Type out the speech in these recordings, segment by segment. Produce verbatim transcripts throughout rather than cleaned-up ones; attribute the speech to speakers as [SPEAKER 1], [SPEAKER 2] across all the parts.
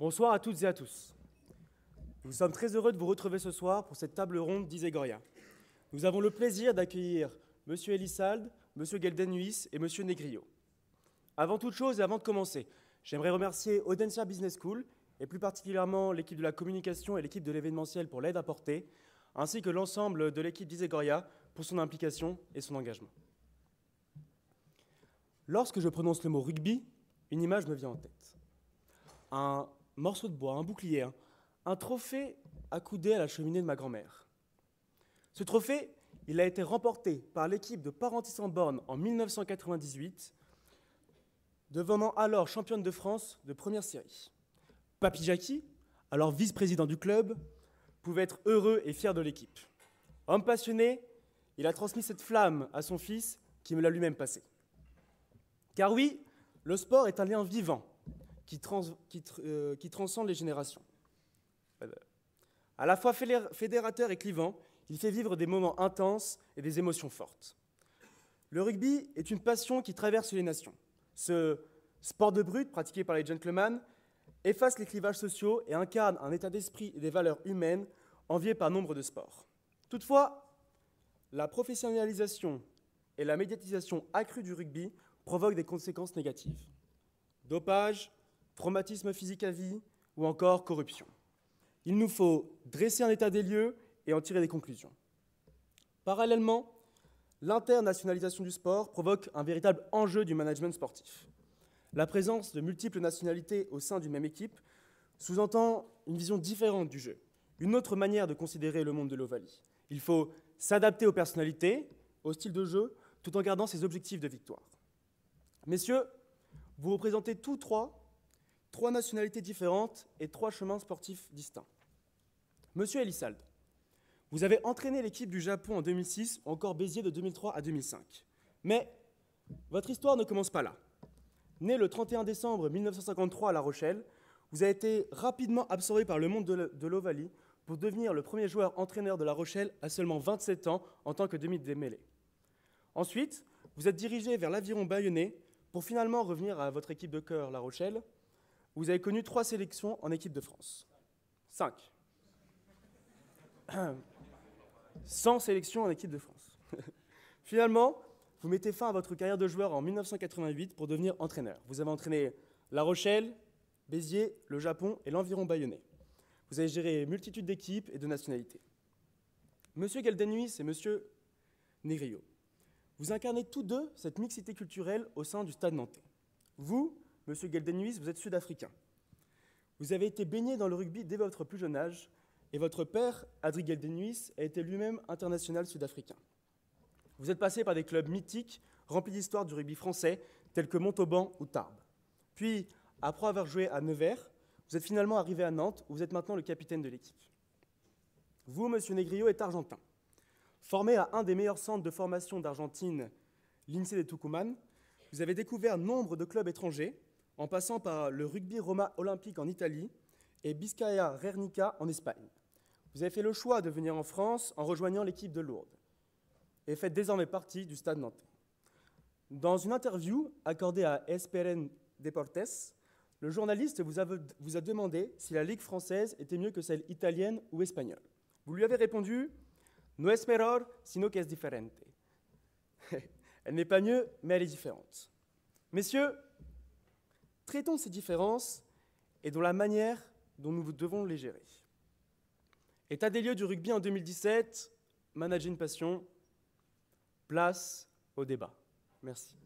[SPEAKER 1] Bonsoir à toutes et à tous. Nous sommes très heureux de vous retrouver ce soir pour cette table ronde d'Isegoria. Nous avons le plaisir d'accueillir M. Elissalde, M. Geldenhuis et M. Negrio. Avant toute chose et avant de commencer, j'aimerais remercier Audencia Business School et plus particulièrement l'équipe de la communication et l'équipe de l'événementiel pour l'aide apportée, ainsi que l'ensemble de l'équipe d'Isegoria pour son implication et son engagement. Lorsque je prononce le mot rugby, une image me vient en tête. Un morceau de bois, un bouclier, un, un trophée accoudé à la cheminée de ma grand-mère. Ce trophée, il a été remporté par l'équipe de Parentis-en-Born en mille neuf cent quatre-vingt-dix-huit, devenant alors championne de France de première série. Papy Jackie, alors vice-président du club, pouvait être heureux et fier de l'équipe. Homme passionné, il a transmis cette flamme à son fils qui me l'a lui-même passée. Car oui, le sport est un lien vivant qui, trans, qui, euh, qui transcende les générations. À la fois fédérateur et clivant, il fait vivre des moments intenses et des émotions fortes. Le rugby est une passion qui traverse les nations. Ce sport de brute pratiqué par les gentlemen efface les clivages sociaux et incarne un état d'esprit et des valeurs humaines enviés par nombre de sports. Toutefois, la professionnalisation et la médiatisation accrue du rugby provoquent des conséquences négatives. Dopage, traumatisme physique à vie ou encore corruption. Il nous faut dresser un état des lieux et en tirer des conclusions. Parallèlement, l'internationalisation du sport provoque un véritable enjeu du management sportif. La présence de multiples nationalités au sein d'une même équipe sous-entend une vision différente du jeu, une autre manière de considérer le monde de l'Ovalie. Il faut s'adapter aux personnalités, au style de jeu, tout en gardant ses objectifs de victoire. Messieurs, vous représentez tous trois trois nationalités différentes et trois chemins sportifs distincts. Monsieur Elissalde, vous avez entraîné l'équipe du Japon en deux mille six ou encore Béziers de deux mille trois à deux mille cinq. Mais votre histoire ne commence pas là. Né le trente et un décembre mille neuf cent cinquante-trois à La Rochelle, vous avez été rapidement absorbé par le monde de l'Ovalie pour devenir le premier joueur entraîneur de La Rochelle à seulement vingt-sept ans en tant que demi-démêlé. Ensuite, vous êtes dirigé vers l'Aviron Bayonnais pour finalement revenir à votre équipe de cœur La Rochelle. Vous avez connu trois sélections en équipe de France. Cinq. cent sélections en équipe de France. Finalement, vous mettez fin à votre carrière de joueur en mille neuf cent quatre-vingt-huit pour devenir entraîneur. Vous avez entraîné La Rochelle, Béziers, le Japon et l'Aviron Bayonnais. Vous avez géré multitude d'équipes et de nationalités. Monsieur Geldenhuis et Monsieur Negrio, vous incarnez tous deux cette mixité culturelle au sein du Stade nantais. Vous, Monsieur Geldenhuis, vous êtes sud-africain. Vous avez été baigné dans le rugby dès votre plus jeune âge et votre père, Adrie Geldenhuis, a été lui-même international sud-africain. Vous êtes passé par des clubs mythiques remplis d'histoire du rugby français tels que Montauban ou Tarbes. Puis, après avoir joué à Nevers, vous êtes finalement arrivé à Nantes où vous êtes maintenant le capitaine de l'équipe. Vous, Monsieur Negrio, êtes argentin. Formé à un des meilleurs centres de formation d'Argentine, l'INSEE de Tucumán, vous avez découvert nombre de clubs étrangers, en passant par le Rugby Roma Olympique en Italie et Biscaya Guernica en Espagne. Vous avez fait le choix de venir en France en rejoignant l'équipe de Lourdes et faites désormais partie du Stade nantais. Dans une interview accordée à E S P N Deportes, le journaliste vous a, vous a demandé si la Ligue française était mieux que celle italienne ou espagnole. Vous lui avez répondu « No es mejor, sino que es diferente ». Elle n'est pas mieux, mais elle est différente. Messieurs, traitons ces différences et dans la manière dont nous devons les gérer. État des lieux du rugby en deux mille dix-sept, manager une passion, place au débat. Merci.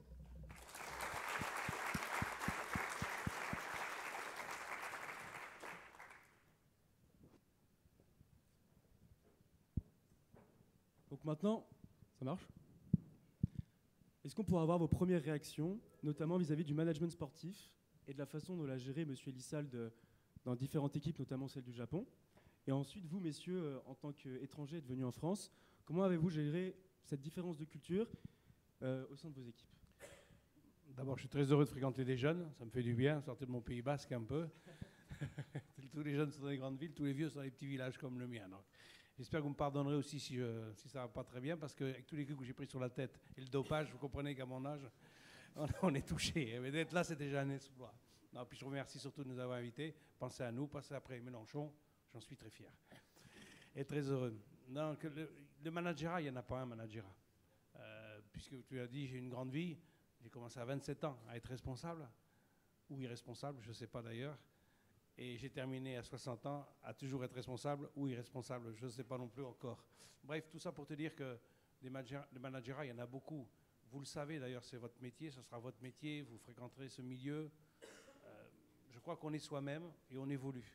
[SPEAKER 2] Donc maintenant, ça marche ? Est-ce qu'on pourra avoir vos premières réactions, notamment vis-à-vis du management sportif et de la façon dont l'a géré M. Elissalde dans différentes équipes, notamment celle du Japon ? Et ensuite, vous, messieurs, en tant qu'étrangers venus en France, comment avez-vous géré cette différence de culture euh, au sein de vos équipes ?
[SPEAKER 3] D'abord, je suis très heureux de fréquenter des jeunes, ça me fait du bien, sortir de mon Pays Basque un peu. Tous les jeunes sont dans les grandes villes, tous les vieux sont dans les petits villages comme le mien. Donc. J'espère que vous me pardonnerez aussi si, je, si ça ne va pas très bien, parce qu'avec tous les coups que j'ai pris sur la tête et le dopage, vous comprenez qu'à mon âge, on, on est touché. Mais d'être là, c'est déjà un exploit. Non, puis je vous remercie surtout de nous avoir invités. Pensez à nous, pensez après Mélenchon. J'en suis très fier et très heureux. Donc, le, le managerat, il n'y en a pas un managerat. Euh, puisque tu as dit, j'ai une grande vie. J'ai commencé à vingt-sept ans à être responsable, ou irresponsable, je ne sais pas d'ailleurs. Et j'ai terminé à soixante ans à toujours être responsable ou irresponsable, je ne sais pas non plus encore. Bref, tout ça pour te dire que des managerats, il y en a beaucoup. Vous le savez d'ailleurs, c'est votre métier, ce sera votre métier, vous fréquenterez ce milieu. Euh, je crois qu'on est soi-même et on évolue.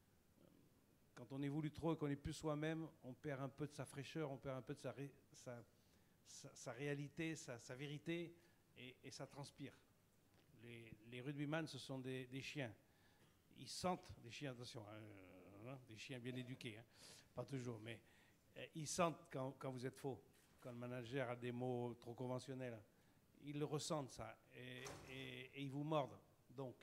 [SPEAKER 3] Quand on évolue trop et qu'on n'est plus soi-même, on perd un peu de sa fraîcheur, on perd un peu de sa, ré, sa, sa, sa réalité, sa, sa vérité, et, et ça transpire. Les, les rugbyman, ce sont des, des chiens. Ils sentent, des chiens, attention, hein, hein, des chiens bien éduqués, hein, pas toujours, mais euh, ils sentent quand, quand vous êtes faux, quand le manager a des mots trop conventionnels. Ils le ressentent, ça, et, et, et ils vous mordent, donc.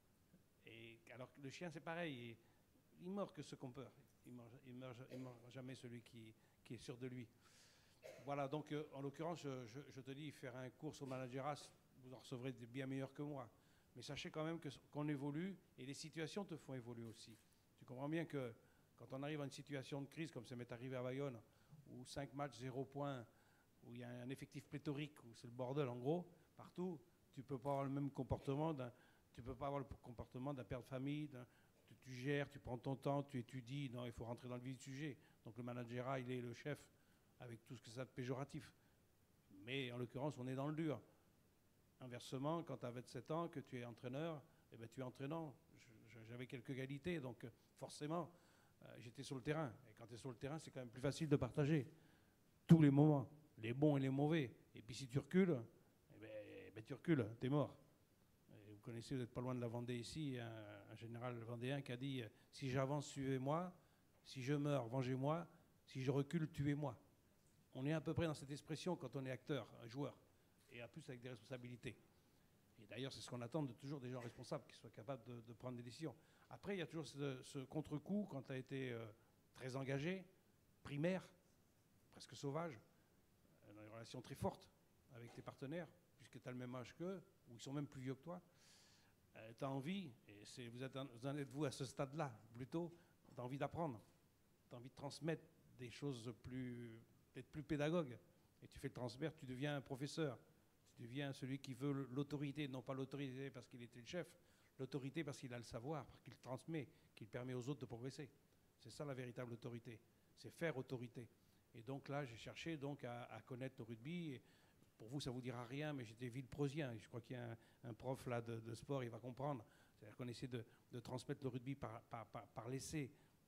[SPEAKER 3] Et, alors que le chien, c'est pareil. Il, Il mord que ce qu'on peur. Il ne mord, mord jamais celui qui, qui est sûr de lui. Voilà, donc euh, en l'occurrence, je, je, je te dis, faire un cours au managerat, vous en recevrez des bien meilleurs que moi. Mais sachez quand même que, qu'on évolue et les situations te font évoluer aussi. Tu comprends bien que quand on arrive à une situation de crise, comme ça m'est arrivé à Bayonne, où cinq matchs, zéro point, où il y a un effectif pléthorique, où c'est le bordel en gros, partout, tu ne peux pas avoir le même comportement d'un, tu peux pas avoir le comportement d'un père de famille, d'un, tu gères, tu prends ton temps, tu étudies. Non, il faut rentrer dans le vif du sujet. Donc le managerat, il est le chef avec tout ce que ça a de péjoratif. Mais en l'occurrence, on est dans le dur. Inversement, quand tu as vingt-sept ans, que tu es entraîneur, eh ben, tu es entraînant. Je, j'avais quelques qualités, donc forcément, euh, j'étais sur le terrain. Et quand tu es sur le terrain, c'est quand même plus facile de partager tous les moments, les bons et les mauvais. Et puis si tu recules, eh ben, eh ben, tu recules, tu es mort. Vous connaissez, vous n'êtes pas loin de la Vendée ici, un, un général vendéen qui a dit « Si j'avance, suivez-moi. Si je meurs, vengez-moi. Si je recule, tuez-moi. » On est à peu près dans cette expression quand on est acteur, un joueur, et en plus avec des responsabilités. Et d'ailleurs, c'est ce qu'on attend de toujours des gens responsables, qui soient capables de, de prendre des décisions. Après, il y a toujours ce, ce contre-coup quand tu as été euh, très engagé, primaire, presque sauvage, dans des relations très fortes avec tes partenaires, puisque tu as le même âge qu'eux, ou ils sont même plus vieux que toi. Euh, tu as envie, et c'est, vous, êtes, vous en êtes-vous à ce stade-là, plutôt, tu as envie d'apprendre, tu as envie de transmettre des choses plus, peut-être plus pédagogues, et tu fais le transmettre, tu deviens un professeur, tu deviens celui qui veut l'autorité, non pas l'autorité parce qu'il était le chef, l'autorité parce qu'il a le savoir, parce qu'il transmet, qu'il permet aux autres de progresser. C'est ça la véritable autorité, c'est faire autorité. Et donc là, j'ai cherché donc à, à connaître le rugby. Et pour vous, ça ne vous dira rien, mais j'étais Villepreusien. Je crois qu'il y a un, un prof là de, de sport, il va comprendre. C'est-à-dire qu'on essaie de, de transmettre le rugby par, par, par, par l'essai,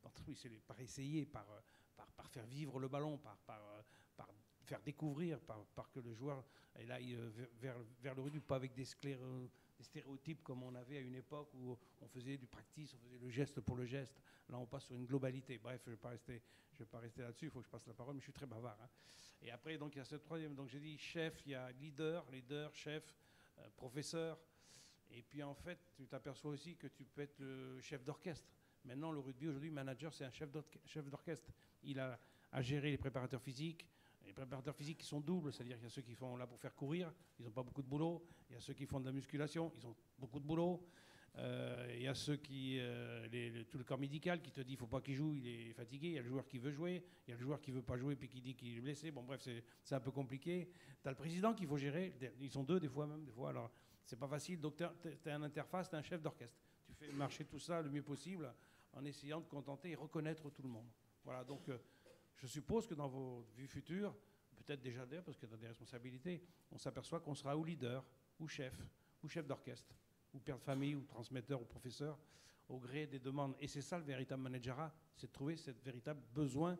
[SPEAKER 3] par essayer, par, par, par faire vivre le ballon, par, par, par faire découvrir, par, par que le joueur aille vers, vers le rugby, pas avec des, scléro, des stéréotypes comme on avait à une époque où on faisait du practice, on faisait le geste pour le geste. Là, on passe sur une globalité. Bref, je ne vais pas rester, je vais pas rester là-dessus, il faut que je passe la parole, mais je suis très bavard. Hein. Et après, donc, il y a ce troisième. Donc, j'ai dit chef, il y a leader, leader, chef, euh, professeur. Et puis, en fait, tu t'aperçois aussi que tu peux être le chef d'orchestre. Maintenant, le rugby, aujourd'hui, manager, c'est un chef d'orchestre. Il a à gérer les préparateurs physiques. Les préparateurs physiques qui sont doubles, c'est-à-dire qu'il y a ceux qui sont là pour faire courir, ils n'ont pas beaucoup de boulot. Il y a ceux qui font de la musculation, ils ont beaucoup de boulot. Euh, il y a ceux qui, euh, les, le, tout le corps médical qui te dit qu'il ne faut pas qu'il joue, il est fatigué. Il y a le joueur qui veut jouer, il y a le joueur qui ne veut pas jouer puis qui dit qu'il est blessé. Bon, bref, c'est, c'est un peu compliqué. Tu as le président qu'il faut gérer, ils sont deux des fois même, des fois, alors c'est pas facile. Donc tu as un interface, tu as un chef d'orchestre. Tu fais marcher tout ça le mieux possible en essayant de contenter et reconnaître tout le monde. Voilà, donc euh, je suppose que dans vos vues futures, peut-être déjà d'ailleurs, parce que tu as des responsabilités, on s'aperçoit qu'on sera ou leader, ou chef, ou chef d'orchestre, ou père de famille, ou transmetteur, ou professeur, au gré des demandes. Et c'est ça le véritable managerat, c'est de trouver ce véritable besoin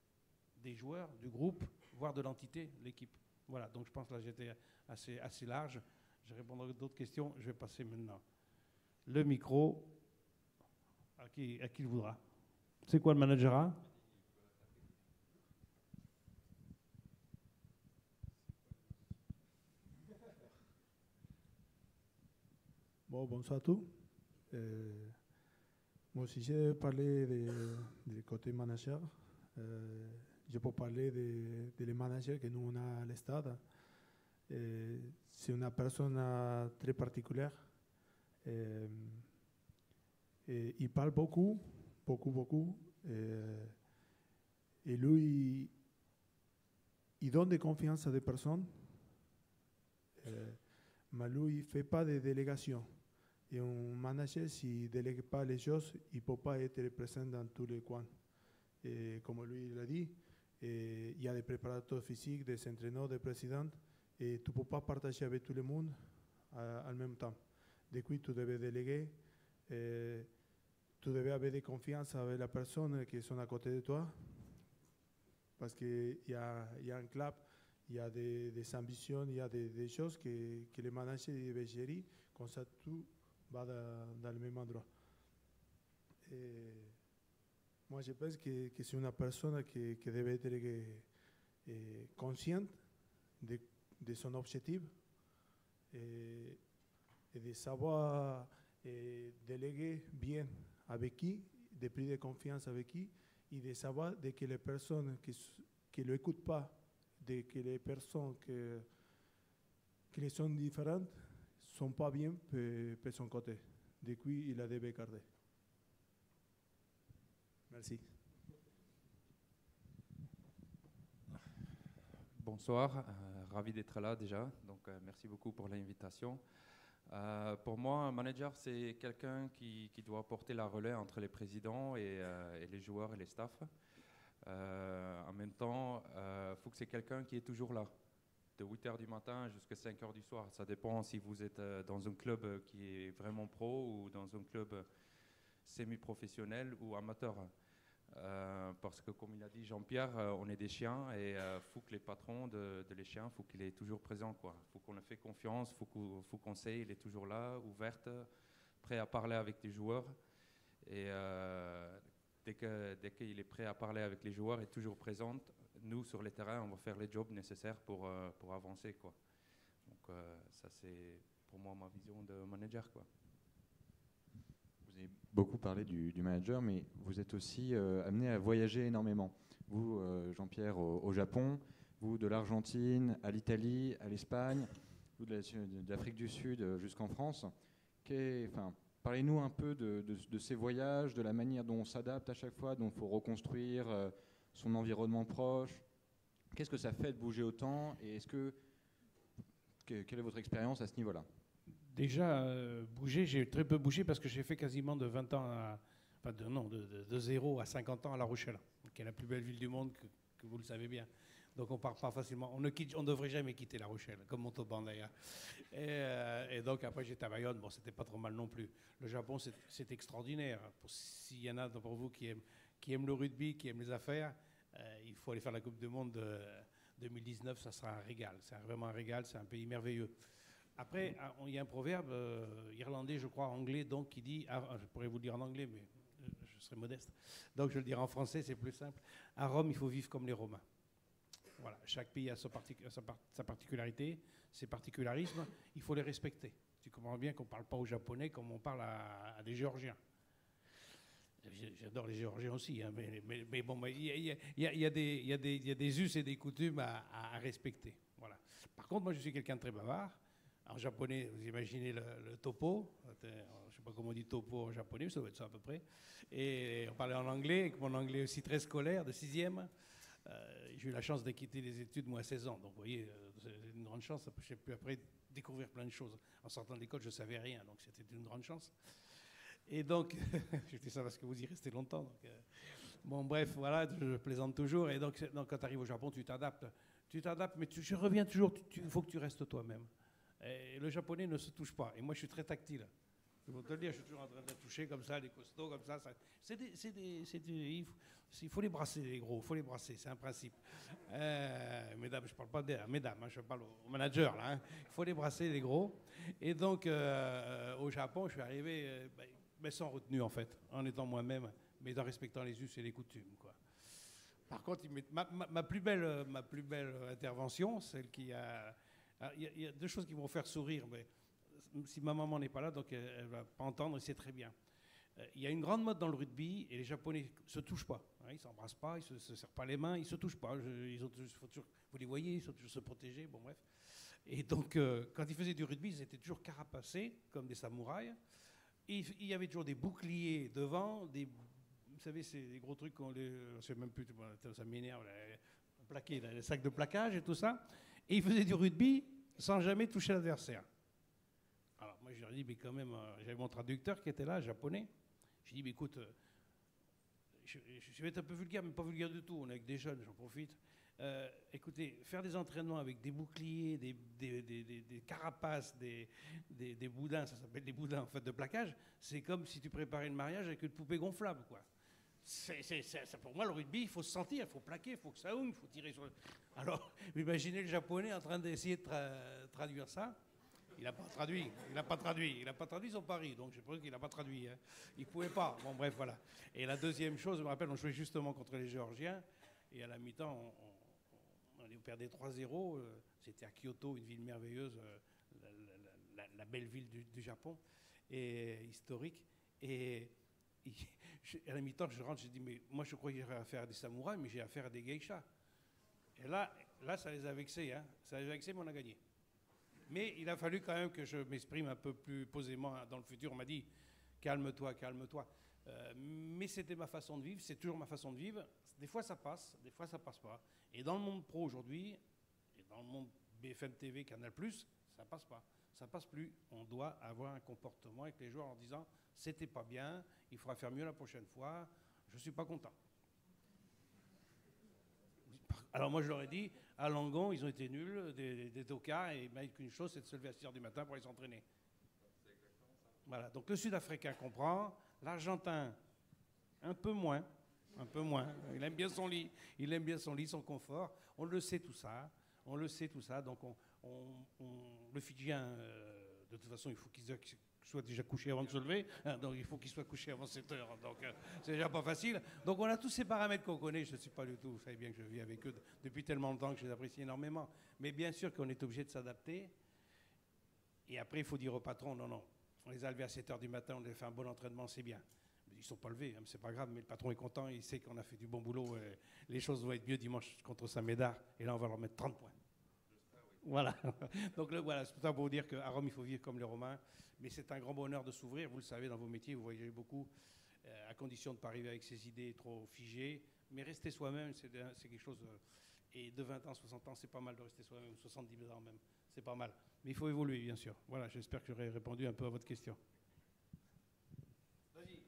[SPEAKER 3] des joueurs, du groupe, voire de l'entité, l'équipe. Voilà, donc je pense que là j'étais assez, assez large. Je répondrai à d'autres questions. Je vais passer maintenant le micro à qui, à qui le voudra. C'est quoi le managerat ?
[SPEAKER 4] Bon, bonsoir à tous. Euh, moi, si j'ai parlé du côté manager, euh, je peux parler de, de les managers que nous on a à l'estade. Euh, c'est une personne très particulière Et, et il parle beaucoup, beaucoup, beaucoup. Et, et lui, il donne de confiance à des personnes, euh, mais lui, il ne fait pas de délégation. Et un manager, s'il ne délègue pas les choses, il ne peut pas être présent dans tous les coins. Et comme lui l'a dit, et il y a des préparateurs physiques, des entraîneurs, des présidents, et tu ne peux pas partager avec tout le monde en même temps. Du coup, tu devais déléguer, et tu devais avoir de confiance avec la personne qui est à côté de toi, parce qu'il y a, y a un club, il y a des, des ambitions, il y a des, des choses que, que les managers devaient gérer, comme ça tout va dans, dans le même endroit. Et moi, je pense que, que c'est une personne qui, qui devait être eh, consciente de, de son objectif et, et de savoir eh, déléguer bien avec qui, de prendre de confiance avec qui, et de savoir de que les personnes qui ne l'écoutent pas, de que les personnes qui, qui sont différentes ne sont pas bien pour son côté. Du coup, il la devait garder. Merci.
[SPEAKER 5] Bonsoir, euh, ravi d'être là déjà, donc euh, merci beaucoup pour l'invitation. Euh, pour moi, un manager, c'est quelqu'un qui, qui doit porter la relais entre les présidents et, euh, et les joueurs et les staffs. Euh, en même temps, il euh, faut que c'est quelqu'un qui est toujours là, de huit heures du matin jusqu'à cinq heures du soir. Ça dépend si vous êtes euh, dans un club qui est vraiment pro ou dans un club semi-professionnel ou amateur. Euh, parce que comme il a dit Jean-Pierre, euh, on est des chiens et il euh, faut que les patrons de, de les chiens, il faut qu'il est toujours présent. Il faut qu'on lui fait confiance, il faut qu'on faut qu'on sait, il est toujours là, ouverte, prêt à parler avec les joueurs. Et euh, dès que, dès qu'il est prêt à parler avec les joueurs et toujours présent, nous sur les terrains, on va faire les jobs nécessaires pour, euh, pour avancer, quoi. Donc euh, ça c'est pour moi ma vision de manager, quoi.
[SPEAKER 6] Vous avez beaucoup parlé du, du manager, mais vous êtes aussi euh, amené à voyager énormément. Vous, euh, Jean-Pierre, au, au Japon, vous de l'Argentine à l'Italie, à l'Espagne, vous de, la, de l'Afrique du Sud jusqu'en France. Enfin, parlez-nous un peu de, de, de ces voyages, de la manière dont on s'adapte à chaque fois, dont il faut reconstruire euh, son environnement proche. Qu'est-ce que ça fait de bouger autant et est-ce que, que quelle est votre expérience à ce niveau-là?
[SPEAKER 3] Déjà, euh, bouger, j'ai très peu bougé parce que j'ai fait quasiment de vingt ans, à, enfin de, non, de, de, de zéro à cinquante ans à La Rochelle, qui est la plus belle ville du monde, que, que vous le savez bien. Donc on part pas facilement, on ne quitte, on devrait jamais quitter La Rochelle, comme Montauban d'ailleurs. Et, euh, et donc après j'étais à Bayonne, bon c'était pas trop mal non plus. Le Japon c'est, c'est extraordinaire. S'il y en a d'entre vous qui aiment, qui aiment le rugby, qui aiment les affaires, euh, il faut aller faire la Coupe du Monde de deux mille dix-neuf, ça sera un régal. C'est vraiment un régal, c'est un pays merveilleux. Après, il y a un proverbe euh, irlandais, je crois, anglais, donc qui dit, ah, je pourrais vous le dire en anglais, mais je serais modeste, donc je le dirai en français, c'est plus simple. À Rome, il faut vivre comme les Romains. Voilà, chaque pays a sa, partic- sa, par- sa particularité, ses particularismes, il faut les respecter. Tu comprends bien qu'on ne parle pas aux Japonais comme on parle à, à des Géorgiens. J'adore les Géorgiens aussi, hein, mais, mais, mais bon, il y, y, y, y, y, y a des us et des coutumes à, à respecter. Voilà. Par contre, moi, je suis quelqu'un de très bavard. En japonais, vous imaginez le, le topo, je ne sais pas comment on dit topo en japonais, mais ça doit être ça à peu près. Et on parlait en anglais, avec mon anglais aussi très scolaire, de sixième. Euh, j'ai eu la chance de quitter les études, moi, à seize ans. Donc, vous voyez, c'est une grande chance. J'ai pu après découvrir plein de choses. En sortant de l'école, je ne savais rien, donc c'était une grande chance. Et donc, je dis ça parce que vous y restez longtemps. Donc, euh, bon, bref, voilà, je plaisante toujours. Et donc, donc quand tu arrives au Japon, tu t'adaptes. Tu t'adaptes, mais tu, je reviens toujours, il faut que tu restes toi-même. Et le japonais ne se touche pas. Et moi, je suis très tactile. Je vais te le dire, je suis toujours en train de toucher comme ça, les costauds, comme ça. ça c'est des, c'est des, c'est des, il, faut, il faut les brasser, les gros. Il faut les brasser, c'est un principe. Euh, mesdames, je ne parle pas des mesdames, hein, je parle au manager, là. Hein. Il faut les brasser, les gros. Et donc, euh, au Japon, je suis arrivé, euh, bah, mais sans retenue, en fait, en étant moi-même, mais en respectant les us et les coutumes, quoi. Par contre, ma, ma, ma, plus belle, ma plus belle intervention, celle qui a... Il y, y a deux choses qui vont faire sourire, mais si ma maman n'est pas là, donc elle ne va pas entendre, et c'est très bien. Il euh, y a une grande mode dans le rugby, et les Japonais ne se touchent pas. Hein, ils ne s'embrassent pas, ils ne se, se serrent pas les mains, ils ne se touchent pas. Je, ils ont, faut toujours, vous les voyez, ils sont toujours se protéger, bon bref. Et donc, euh, quand ils faisaient du rugby, ils étaient toujours carapacés, comme des samouraïs. Et il y avait toujours des boucliers devant, des, vous savez, c'est des gros trucs qu'on les, je sais même plus, ça m'énerve, plaqués, les sacs de plaquage et tout ça. Et ils faisaient du rugby sans jamais toucher l'adversaire. Alors moi, je leur ai dit, mais quand même, euh, j'avais mon traducteur qui était là, japonais. J'ai dit, mais écoute, euh, je, je vais être un peu vulgaire, mais pas vulgaire du tout, on est avec des jeunes, j'en profite. Euh, écoutez, faire des entraînements avec des boucliers, des, des, des, des, des carapaces, des, des, des boudins, ça s'appelle des boudins en fait de plaquage, c'est comme si tu préparais le mariage avec une poupée gonflable, quoi. C'est, c'est, c'est, pour moi, le rugby, il faut se sentir, il faut plaquer, il faut que ça oum, il faut tirer sur le... Alors, imaginez le japonais en train d'essayer de tra- traduire ça. Il n'a pas traduit, il n'a pas traduit, il n'a pas traduit son pari, donc je pense qu'il n'a pas traduit. Hein. Il ne pouvait pas. Bon, bref, voilà. Et la deuxième chose, je me rappelle, on jouait justement contre les Géorgiens, et à la mi-temps, on, on on perdait trois zéro, euh, c'était à Kyoto, une ville merveilleuse, euh, la, la, la, la belle ville du, du Japon, et historique. Et, et je, à la mi-temps, je rentre, je dis, mais moi je croyais que j'avais affaire à des samouraïs, mais j'ai affaire à des geishas. Et là, là ça les a vexés, hein. Ça les a vexés, mais on a gagné. Mais il a fallu quand même que je m'exprime un peu plus posément dans le futur. On m'a dit, calme-toi, calme-toi. Euh, mais c'était ma façon de vivre, c'est toujours ma façon de vivre. Des fois ça passe, des fois ça passe pas. Et dans le monde pro aujourd'hui, et dans le monde B F M T V, Canal plus, ça passe pas. Ça passe plus. On doit avoir un comportement avec les joueurs en disant c'était pas bien, il faudra faire mieux la prochaine fois, je suis pas content. Alors moi je leur ai dit, à Langon, ils ont été nuls, des, des tocards, et il m'a dit qu'une chose, c'est de se lever à six heures du matin pour aller s'entraîner. Voilà, donc le Sud-Africain comprend, l'Argentin un peu moins, un peu moins. Il aime bien son lit, il aime bien son lit, son confort. On le sait tout ça, on le sait tout ça. Donc on, on, on, le Fidjien, euh, de toute façon, il faut qu'il soit déjà couché avant de se lever. Hein, donc il faut qu'il soit couché avant sept heures. Donc euh, c'est déjà pas facile. Donc on a tous ces paramètres qu'on connaît. Je ne suis pas du tout. Vous savez bien que je vis avec eux depuis tellement de temps que je les apprécie énormément. Mais bien sûr qu'on est obligé de s'adapter. Et après, il faut dire au patron, non, non. On les a levés à sept heures du matin, on les fait un bon entraînement, c'est bien. Ils ne sont pas levés, hein, c'est pas grave, mais le patron est content, il sait qu'on a fait du bon boulot. Et les choses vont être mieux dimanche contre Saint-Médard, et là on va leur mettre trente points. Voilà. Donc le, voilà, c'est tout ça pour vous dire qu'à Rome, il faut vivre comme les Romains, mais c'est un grand bonheur de s'ouvrir, vous le savez, dans vos métiers, vous voyagez beaucoup, euh, à condition de ne pas arriver avec ses idées trop figées, mais rester soi-même, c'est, de, c'est quelque chose... Euh, et de vingt ans, soixante ans, c'est pas mal de rester soi-même, soixante-dix ans même, c'est pas mal. Mais il faut évoluer, bien sûr. Voilà, j'espère que j'aurai répondu un peu à votre question. Vas-y.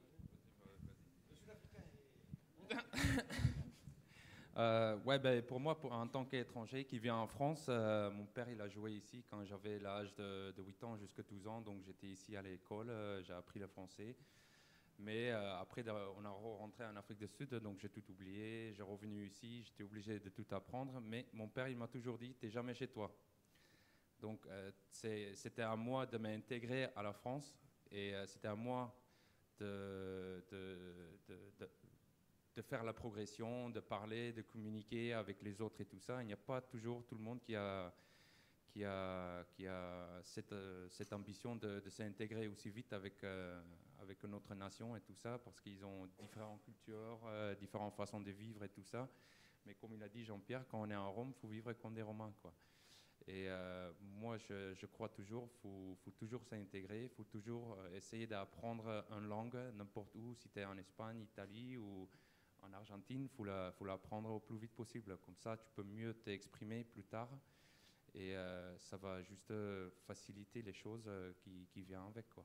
[SPEAKER 5] euh, ouais, ben, pour moi, pour, en tant qu'étranger qui vient en France, euh, mon père il a joué ici quand j'avais l'âge de, de huit ans jusqu'à douze ans, donc j'étais ici à l'école, euh, j'ai appris le français. Mais euh, après, on est rentré en Afrique du Sud, donc j'ai tout oublié. J'ai revenu ici, j'étais obligé de tout apprendre. Mais mon père, il m'a toujours dit, t'es jamais chez toi. Donc euh, c'est, c'était à moi de m'intégrer à la France et euh, c'était à moi de, de, de, de, de faire la progression, de parler, de communiquer avec les autres et tout ça. Il n'y a pas toujours tout le monde qui a, qui a, qui a cette, cette ambition de, de s'intégrer aussi vite avec... Euh, avec notre nation et tout ça, parce qu'ils ont différentes cultures, euh, différentes façons de vivre et tout ça. Mais comme il a dit Jean-Pierre, quand on est en Rome, il faut vivre comme des Romains, quoi. Et euh, moi, je, je crois toujours qu'il faut, faut toujours s'intégrer, il faut toujours essayer d'apprendre une langue n'importe où, si tu es en Espagne, Italie ou en Argentine, il faut, la, faut l'apprendre au plus vite possible. Comme ça, tu peux mieux t'exprimer plus tard. Et euh, ça va juste faciliter les choses qui, qui viennent avec, quoi.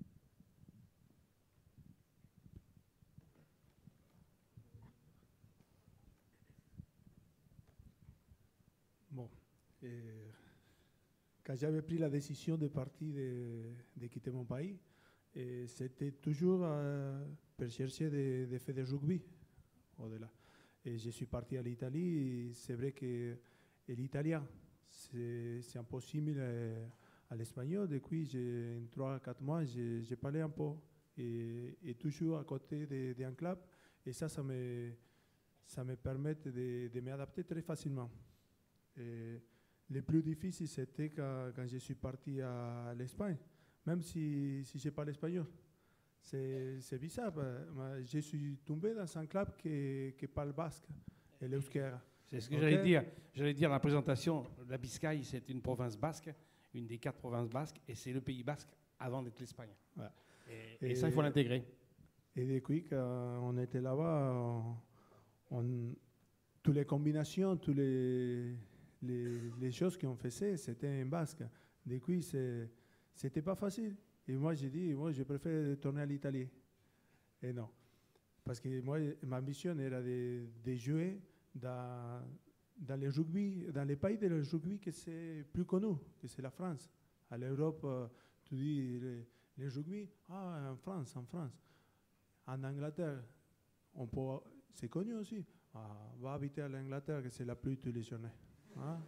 [SPEAKER 4] Bon, et quand j'avais pris la décision de partir, de, de quitter mon pays, et c'était toujours euh, pour chercher de, de faire du rugby au-delà. Et je suis parti à l'Italie, et c'est vrai que l'italien, c'est, c'est impossible euh, à l'espagnol. Depuis j'ai, en trois à quatre mois, j'ai, j'ai parlé un peu, et, et toujours à côté de, d'un club, et ça, ça me, ça me permet de, de m'adapter très facilement. Et le plus difficile, c'était quand, quand je suis parti à l'Espagne, même si, si je parle espagnol. C'est, c'est bizarre. Je suis tombé dans un club qui, qui parle basque et l'euskera.
[SPEAKER 3] C'est ce que
[SPEAKER 4] Ok.
[SPEAKER 3] j'allais dire. J'allais dire dans la présentation, la Biscaye, c'est une province basque, une des quatre provinces basques, et c'est le Pays basque avant d'être l'Espagne.
[SPEAKER 4] Ouais.
[SPEAKER 3] Et, et ça, il faut
[SPEAKER 4] Et-
[SPEAKER 3] l'intégrer.
[SPEAKER 4] Et depuis qu'on était là-bas, on, on- toutes les combinations, toutes les, les, les choses qu'on faisait, c'était en basque. Depuis, c'est- c'était pas facile. Et moi, j'ai dit, moi, je préfère tourner à l'Italie. Et non. Parce que moi, ma mission era de, de jouer dans, dans le rugby, dans les pays de le rugby que c'est plus connu, que c'est la France. À l'Europe, euh, tu dis le, le rugby, ah, en France, en France. En Angleterre, on peut, c'est connu aussi. Ah, va habiter à l'Angleterre, que c'est la plus utilisée. Hein?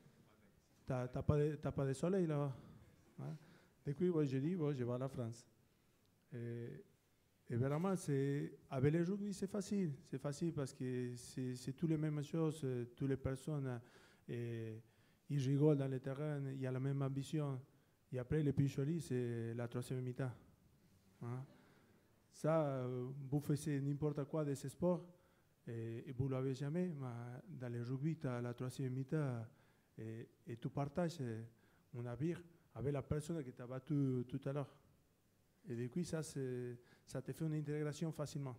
[SPEAKER 4] T'as t'as pas, de- t'as pas de soleil là-bas. Hein? Depuis, moi, je dis, bon, je vais à la France. Et, et vraiment, c'est, avec le rugby, c'est facile. C'est facile parce que c'est, c'est toutes les mêmes choses, euh, toutes les personnes, et ils rigolent dans le terrain, il y a la même ambition. Et après, le plus joli, c'est la troisième mi-temps. Hein? Ça, euh, vous faites n'importe quoi de ces sports et, et vous ne l'avez jamais, mais dans le rugby, tu as la troisième mi-temps et, et tu partages un navire avec la personne qui t'a battu tout à l'heure. Et du coup, ça, c'est- ça te fait une intégration facilement.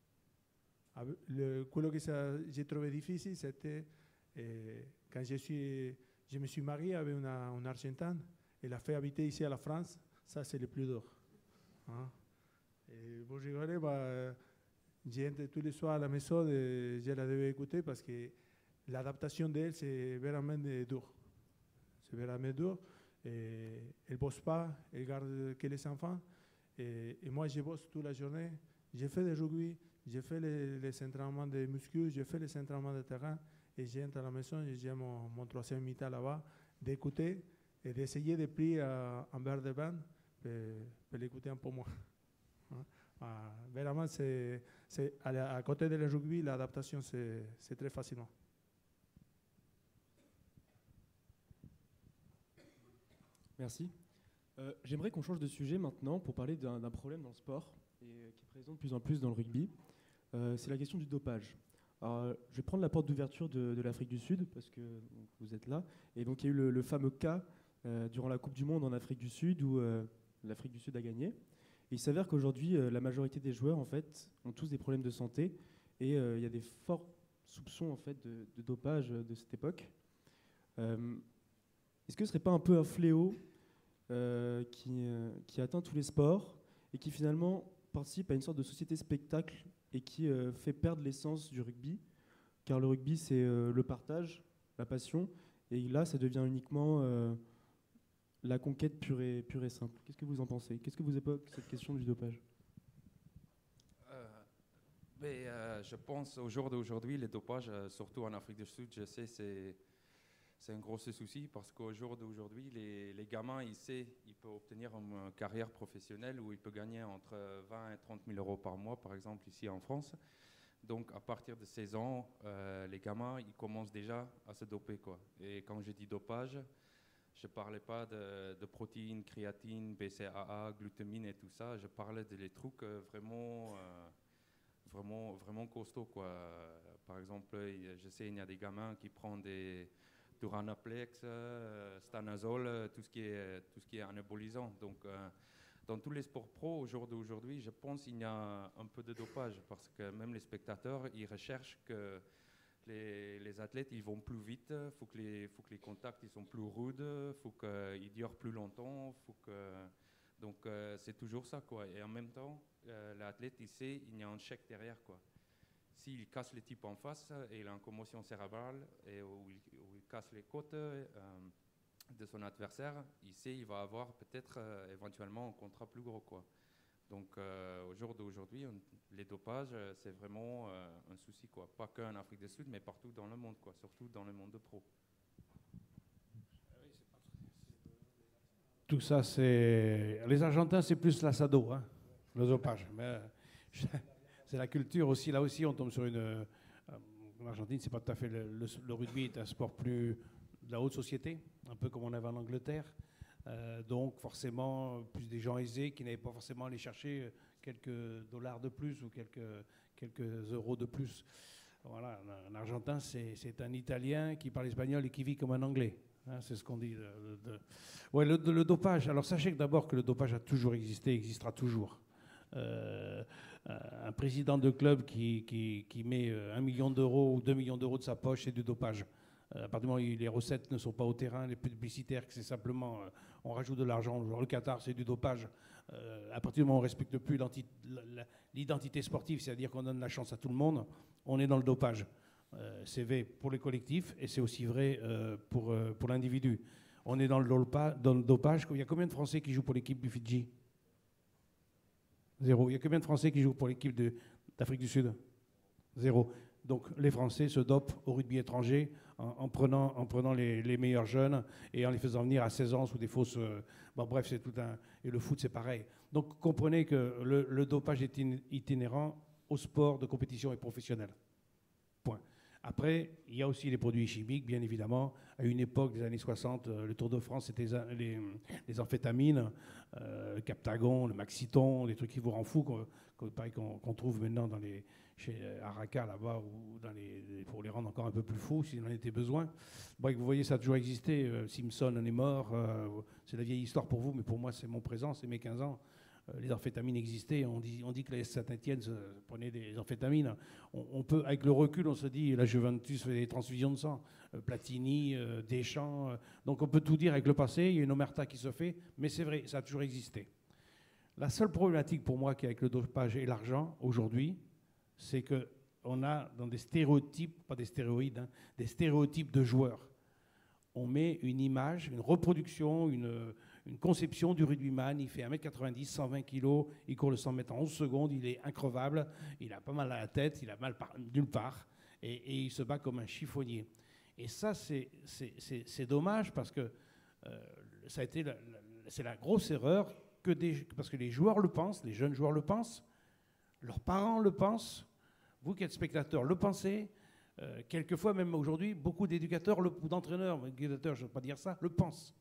[SPEAKER 4] Avec le, quello que ça- j'ai trouvé difficile, c'était eh, quand je, suis, je me suis marié avec une, une Argentine et l'a fait habiter ici à la France. Ça, c'est le plus dur. Hein? Et vous rigolez, bah, j'entre tous les soirs à la maison et je la devais écouter parce que l'adaptation d'elle, c'est vraiment de- dur. C'est vraiment dur. Et elle ne bosse pas, elle garde que les enfants. Et, et moi, je bosse toute la journée. J'ai fait des rugby, j'ai fait les, les entraînements de muscu, j'ai fait les entraînements de terrain. Et j'entre à la maison et j'ai mon, mon troisième mi-temps là-bas, d'écouter et d'essayer de prendre euh, un verre de vin pour, pour l'écouter un peu moins. Hein? Ah, vraiment, c'est, c'est, à, la- à côté de le rugby, l'adaptation, c'est, c'est très facilement.
[SPEAKER 2] Merci. Euh, J'aimerais qu'on change de sujet maintenant pour parler d'un d'un problème dans le sport et euh, qui est présent de plus en plus dans le rugby. Euh, c'est la question du dopage. Alors, euh, je vais prendre la porte d'ouverture de, de l'Afrique du Sud parce que donc, vous êtes là. Et donc il y a eu le, le fameux cas euh, durant la Coupe du Monde en Afrique du Sud où euh, l'Afrique du Sud a gagné. Et il s'avère qu'aujourd'hui, euh, la majorité des joueurs en fait ont tous des problèmes de santé et euh, il y a des forts soupçons en fait de, de dopage euh, de cette époque. Euh, Est-ce que ce serait pas un peu un fléau euh, qui, euh, qui atteint tous les sports et qui finalement participe à une sorte de société spectacle et qui euh, fait perdre l'essence du rugby, car le rugby c'est euh, le partage, la passion, et là ça devient uniquement euh, la conquête pure et, pure et simple. Qu'est-ce que vous en pensez? Qu'est-ce que vous évoque cette question du dopage?
[SPEAKER 5] Euh, mais, euh, je pense au jour d'aujourd'hui, le dopage, euh, surtout en Afrique du Sud, je sais, c'est c'est un gros souci parce qu'au jour d'aujourd'hui, les, les gamins, ils savent, ils peuvent obtenir une euh, carrière professionnelle où ils peuvent gagner entre vingt et trente mille euros par mois, par exemple ici en France. Donc à partir de seize ans, euh, les gamins, ils commencent déjà à se doper, quoi. Et quand je dis dopage, je ne parlais pas de, de protéines, créatine, B C A A, glutamine et tout ça. Je parlais de les trucs euh, vraiment, euh, vraiment, vraiment costauds, quoi. Par exemple, je sais, il y a des gamins qui prennent des Duranaplex, euh, Stanazol, euh, tout ce qui est, tout ce qui est anabolisant. Donc, euh, dans tous les sports pro, au jour d'aujourd'hui, je pense qu'il y a un peu de dopage parce que même les spectateurs, ils recherchent que les, les athlètes, ils vont plus vite, il faut que les, faut que les contacts ils sont plus rudes, il faut qu'ils durent plus longtemps. Faut que, donc, euh, c'est toujours ça, quoi. Et en même temps, euh, l'athlète, il sait il y a un chèque derrière, quoi. S'il casse les types en face et il a une commotion cérébrale et où il, où il casse les côtes euh, de son adversaire, il sait qu'il va avoir peut-être euh, éventuellement un contrat plus gros, quoi. Donc euh, au jour d'aujourd'hui, on- les dopages, euh, c'est vraiment euh, un souci, quoi. Pas qu'en Afrique du Sud, mais partout dans le monde, quoi. Surtout dans le monde de pro.
[SPEAKER 3] Tout ça, c'est. Les Argentins, c'est plus l'assado, hein, le dopage. Mais euh, c'est la culture aussi. Là aussi, on tombe sur une. euh, en Argentine, c'est pas tout à fait. Le, le- le rugby est un sport plus de la haute société, un peu comme on avait en Angleterre. Euh, donc, forcément, plus des gens aisés qui n'avaient pas forcément aller chercher quelques dollars de plus ou quelques, quelques euros de plus. Voilà, un Argentin, c'est un Italien qui parle espagnol et qui vit comme un Anglais. Hein, c'est ce qu'on dit. De, de, de... Ouais, le, le dopage. Alors sachez que d'abord que le dopage a toujours existé, existera toujours. Euh, un président de club qui, qui, qui met un million d'euros ou deux millions d'euros de sa poche, c'est du dopage. Euh, à partir du moment où les recettes ne sont pas au terrain, les publicitaires, que c'est simplement, euh, on rajoute de l'argent. Le Qatar, c'est du dopage. Euh, à partir du moment où on ne respecte plus l'identité sportive, c'est-à-dire qu'on donne la chance à tout le monde, on est dans le dopage. Euh, c'est vrai pour les collectifs et c'est aussi vrai euh, pour, euh, pour l'individu. On est dans le, dolpa, dans le dopage. Il y a combien de Français qui jouent pour l'équipe du Fidji? Zéro. Il y a combien de Français qui jouent pour l'équipe d'Afrique du Sud? Zéro. Donc les Français se dopent au rugby étranger en, en prenant, en prenant les, les meilleurs jeunes et en les faisant venir à seize ans sous des fausses... Euh, bon, bref, c'est tout un... Et le foot, c'est pareil. Donc comprenez que le, le dopage est itinérant au sport de compétition et professionnel. Point. Après, il y a aussi les produits chimiques, bien évidemment. À une époque des années soixante, euh, le Tour de France, c'était les, les amphétamines, euh, le Captagon, le Maxiton, des trucs qui vous rendent fou, qu'on qu'on qu'on trouve maintenant dans les, chez Araka, là-bas, ou dans les, pour les rendre encore un peu plus fous, s'il en était besoin. Bon, vous voyez, ça a toujours existé. Euh, Simpson en est mort. Euh, c'est la vieille histoire pour vous, mais pour moi, c'est mon présent, c'est mes quinze ans. Les amphétamines existaient, on dit, on dit que la Saint-Étienne prenait des amphétamines. On, on peut, avec le recul, on se dit, la Juventus fait des transfusions de sang, euh, Platini, euh, Deschamps. Euh, donc on peut tout dire avec le passé, il y a une omerta qui se fait, mais c'est vrai, ça a toujours existé. La seule problématique pour moi qui est avec le dopage et l'argent, aujourd'hui, c'est qu'on a dans des stéréotypes, pas des stéroïdes, hein, des stéréotypes de joueurs. On met une image, une reproduction, une... une conception du rugbyman, il fait un mètre quatre-vingt-dix, cent vingt kilos, il court le cent mètres en onze secondes, il est increvable, il a pas mal à la tête, il a mal nulle part, et, et il se bat comme un chiffonnier. Et ça, c'est dommage parce que euh, ça a été la, la, c'est la grosse erreur, que des, parce que les joueurs le pensent, les jeunes joueurs le pensent, leurs parents le pensent, vous qui êtes spectateurs le pensez, euh, quelquefois même aujourd'hui, beaucoup d'éducateurs ou d'entraîneurs, éducateurs, je ne veux pas dire ça, le pensent.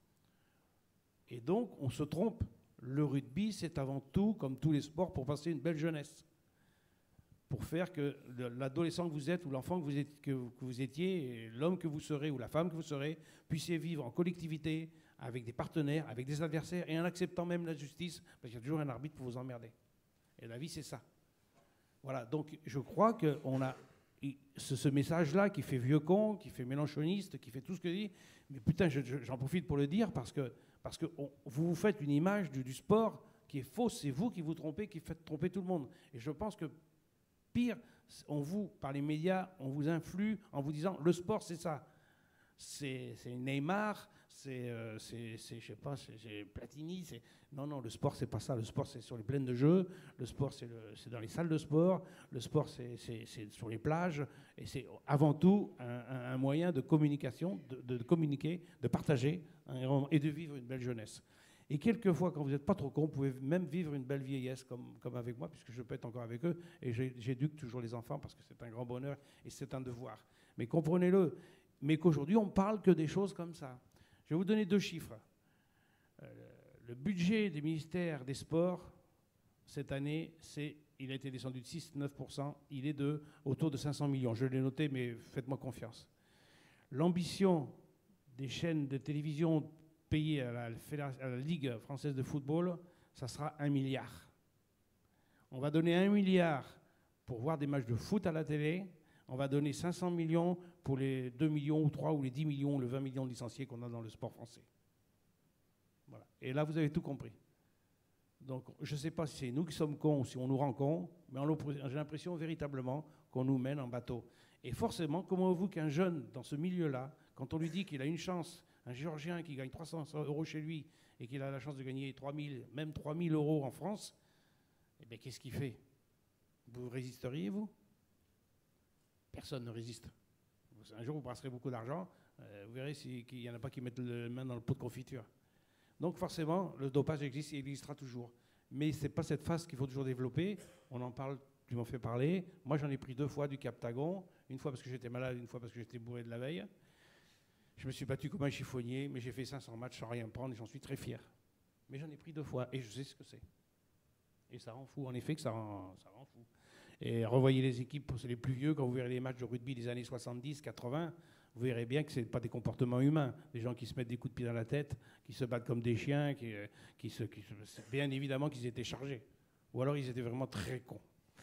[SPEAKER 3] Et donc, on se trompe. Le rugby, c'est avant tout, comme tous les sports, pour passer une belle jeunesse. Pour faire que l'adolescent que vous êtes, ou l'enfant que vous êtes, que vous étiez, l'homme que vous serez, ou la femme que vous serez, puissiez vivre en collectivité, avec des partenaires, avec des adversaires, et en acceptant même la justice, parce qu'il y a toujours un arbitre pour vous emmerder. Et la vie, c'est ça. Voilà, donc je crois qu'on a ce, ce message-là qui fait vieux con, qui fait mélanchoniste, qui fait tout ce que dit, mais putain, j'en profite pour le dire, parce que Parce que on, vous vous faites une image du, du sport qui est fausse, c'est vous qui vous trompez, qui faites tromper tout le monde. Et je pense que pire, on vous, par les médias, on vous influe en vous disant le sport c'est ça. C'est Neymar, c'est, euh, je sais pas, c'est Platini. Non, non, le sport c'est pas ça. Le sport c'est sur les plaines de jeu, le sport c'est dans les salles de sport, le sport c'est sur les plages, et c'est avant tout un, un, un moyen de communication, de, de, de communiquer, de partager hein, et de vivre une belle jeunesse. Et quelquefois, quand vous n'êtes pas trop con, vous pouvez même vivre une belle vieillesse comme, comme avec moi, puisque je peux être encore avec eux, et j'éduque toujours les enfants parce que c'est un grand bonheur et c'est un devoir. Mais comprenez-le, mais qu'aujourd'hui on parle que des choses comme ça. Je vais vous donner deux chiffres. Euh, le budget des ministères des Sports, cette année, c'est, il a été descendu de six à neuf pour cent, il est de, autour de cinq cents millions. Je l'ai noté, mais faites-moi confiance. L'ambition des chaînes de télévision payées à la, à la Ligue française de football, ça sera un milliard. On va donner un milliard pour voir des matchs de foot à la télé. On va donner cinq cents millions pour les deux millions ou trois ou les dix millions ou les vingt millions de licenciés qu'on a dans le sport français. Voilà. Et là, vous avez tout compris. Donc, je ne sais pas si c'est nous qui sommes cons ou si on nous rend cons, mais j'ai l'impression véritablement qu'on nous mène en bateau. Et forcément, comment vous qu'un jeune dans ce milieu-là, quand on lui dit qu'il a une chance, un Géorgien qui gagne trois cents euros chez lui et qu'il a la chance de gagner trois mille, même trois mille euros en France, eh bien, qu'est-ce qu'il fait? Vous résisteriez, vous? Personne ne résiste. Un jour, vous brasserez beaucoup d'argent, euh, vous verrez si, qu'il n'y en a pas qui mettent la main dans le pot de confiture. Donc forcément, le dopage existe et il existera toujours. Mais ce n'est pas cette phase qu'il faut toujours développer. On en parle, tu m'en fais parler. Moi, j'en ai pris deux fois du Captagon. Une fois parce que j'étais malade, une fois parce que j'étais bourré de la veille. Je me suis battu comme un chiffonnier, mais j'ai fait cinq cents matchs sans rien prendre et j'en suis très fier. Mais j'en ai pris deux fois et je sais ce que c'est. Et ça rend fou, en effet que ça rend, ça rend fou. Et revoyez les équipes, c'est les plus vieux, quand vous verrez les matchs de rugby des années soixante-dix, quatre-vingts, vous verrez bien que ce n'est pas des comportements humains. Des gens qui se mettent des coups de pied dans la tête, qui se battent comme des chiens, qui, qui se, qui se, bien évidemment qu'ils étaient chargés. Ou alors ils étaient vraiment très cons.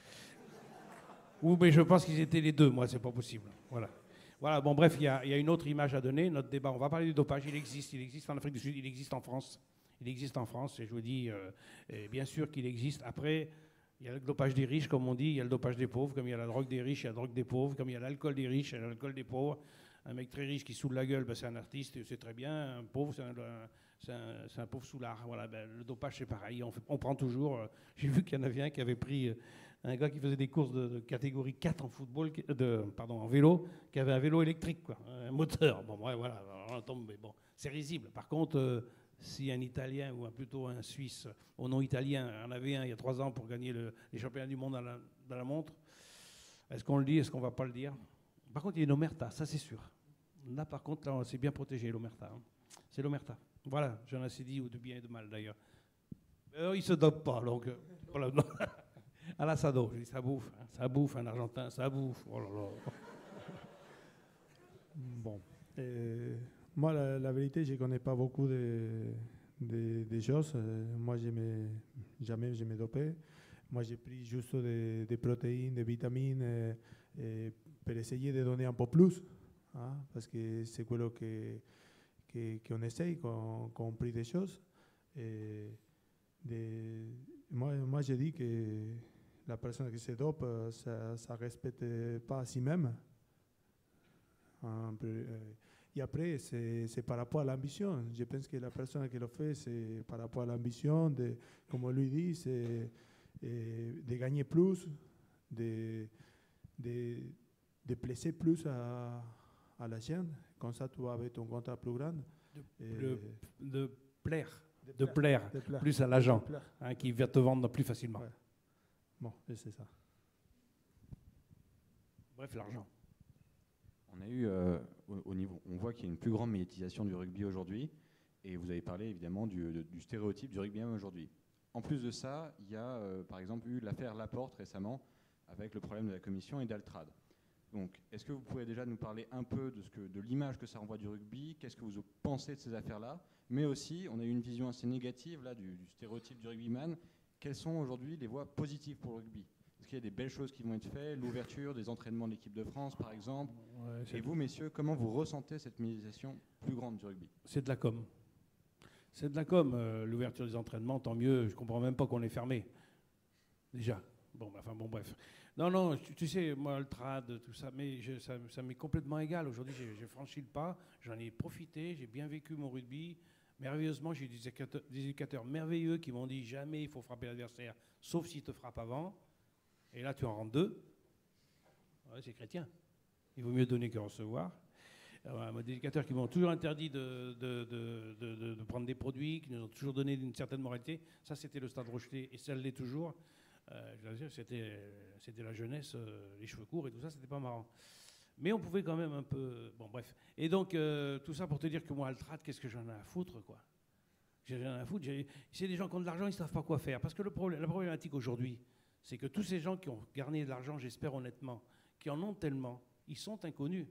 [SPEAKER 3] Ou mais je pense qu'ils étaient les deux, moi c'est pas possible. Voilà. Voilà, bon bref, il y, y a une autre image à donner, notre débat. On va parler du dopage, il existe, il existe en Afrique du Sud, il existe en France. Il existe en France, et je vous dis, euh, et bien sûr qu'il existe. Après, il y a le dopage des riches, comme on dit, il y a le dopage des pauvres, comme il y a la drogue des riches, il y a la drogue des pauvres, comme il y a l'alcool des riches, il y a l'alcool des pauvres. Un mec très riche qui saoule la gueule, ben, c'est un artiste, c'est très bien. Un pauvre, c'est un, c'est un, c'est un pauvre soulard. Voilà, ben, le dopage, c'est pareil. On, fait, on prend toujours. Euh, j'ai vu qu'il y en avait un qui avait pris euh, un gars qui faisait des courses de, de catégorie quatre en football, de, pardon, en vélo, qui avait un vélo électrique, quoi, un moteur. Bon, ouais, voilà, on tombe, mais bon, c'est risible. Par contre, euh, si un Italien ou un, plutôt un Suisse au nom italien en avait un il y a trois ans pour gagner le, les championnats du monde dans la, dans la montre, est-ce qu'on le dit, est-ce qu'on ne va pas le dire? Par contre, il y a une omerta, ça c'est sûr. Là, par contre, là, c'est bien protégé, l'omerta. Hein. C'est l'omerta. Voilà, j'en ai assez dit, ou de bien et de mal d'ailleurs. Euh, il ne se dope pas, donc. Euh, voilà. À l'assado, je dis, ça bouffe, hein, ça bouffe, un Argentin, ça bouffe. Oh là là.
[SPEAKER 4] Bon. Euh, moi, la, la vérité, je ne connais pas beaucoup de, de, de choses. Euh, moi, je me, jamais je me dopé. Moi, j'ai pris juste des, des protéines, des vitamines, euh, euh, pour essayer de donner un peu plus. Hein, parce que c'est quello que, que, qu'on essaye quand, quand on prie des choses. Et de, moi, moi, je dis que la personne qui se dope, ça ne respecte pas à si-même. Hein, et après, c'est, c'est par rapport à l'ambition. Je pense que la personne qui le fait, c'est par rapport à l'ambition, de, comme lui dit, c'est de gagner plus, de, de, de placer plus à à la chaîne, comme ça tu vas avec ton contrat plus grand.
[SPEAKER 3] De, de, de plaire, de,
[SPEAKER 4] de,
[SPEAKER 3] plaire,
[SPEAKER 4] plaire, de plaire,
[SPEAKER 3] plus à l'agent, hein, qui va te vendre plus facilement.
[SPEAKER 4] Ouais. Bon, et c'est ça.
[SPEAKER 3] Bref, l'argent.
[SPEAKER 6] On a eu, euh, au, au niveau, on voit qu'il y a une plus grande médiatisation du rugby aujourd'hui, et vous avez parlé évidemment du, de, du stéréotype du rugby aujourd'hui. En plus de ça, il y a euh, par exemple eu l'affaire Laporte récemment, avec le problème de la commission et d'Altrad. Donc, est-ce que vous pouvez déjà nous parler un peu de, ce que, de l'image que ça renvoie du rugby? Qu'est-ce que vous pensez de ces affaires-là? Mais aussi, on a eu une vision assez négative là, du, du stéréotype du rugbyman. Quelles sont aujourd'hui les voies positives pour le rugby? Est-ce qu'il y a des belles choses qui vont être faites? L'ouverture des entraînements de l'équipe de France, par exemple. Ouais, et vous, messieurs, comment vous ressentez cette médiatisation plus grande du rugby?
[SPEAKER 3] C'est de la com. C'est de la com, euh, l'ouverture des entraînements, tant mieux. Je ne comprends même pas qu'on est fermé. Déjà. Bon, enfin, bon, bref. Non, non, tu, tu sais, moi, le trad, tout ça, mais je, ça, ça m'est complètement égal. Aujourd'hui, j'ai, j'ai franchi le pas, j'en ai profité, j'ai bien vécu mon rugby. Merveilleusement, j'ai eu des éducateurs, des éducateurs merveilleux qui m'ont dit jamais il faut frapper l'adversaire, sauf s'il te frappe avant. Et là, tu en rentres deux. Ouais, c'est chrétien. Il vaut mieux donner que recevoir. Alors, des éducateurs qui m'ont toujours interdit de, de, de, de, de, de prendre des produits, qui nous ont toujours donné une certaine moralité. Ça, c'était le Stade Rochelet, et ça l'est toujours. Euh, je veux dire, c'était, c'était la jeunesse, euh, les cheveux courts et tout ça, c'était pas marrant. Mais on pouvait quand même un peu... Bon, bref. Et donc, euh, tout ça pour te dire que moi, Altrad, qu'est-ce que j'en ai à foutre, quoi? J'ai rien à foutre. J'ai, c'est des gens qui ont de l'argent, ils ne savent pas quoi faire. Parce que le problème, la problématique aujourd'hui, c'est que tous ces gens qui ont gagné de l'argent, j'espère honnêtement, qui en ont tellement, ils sont inconnus.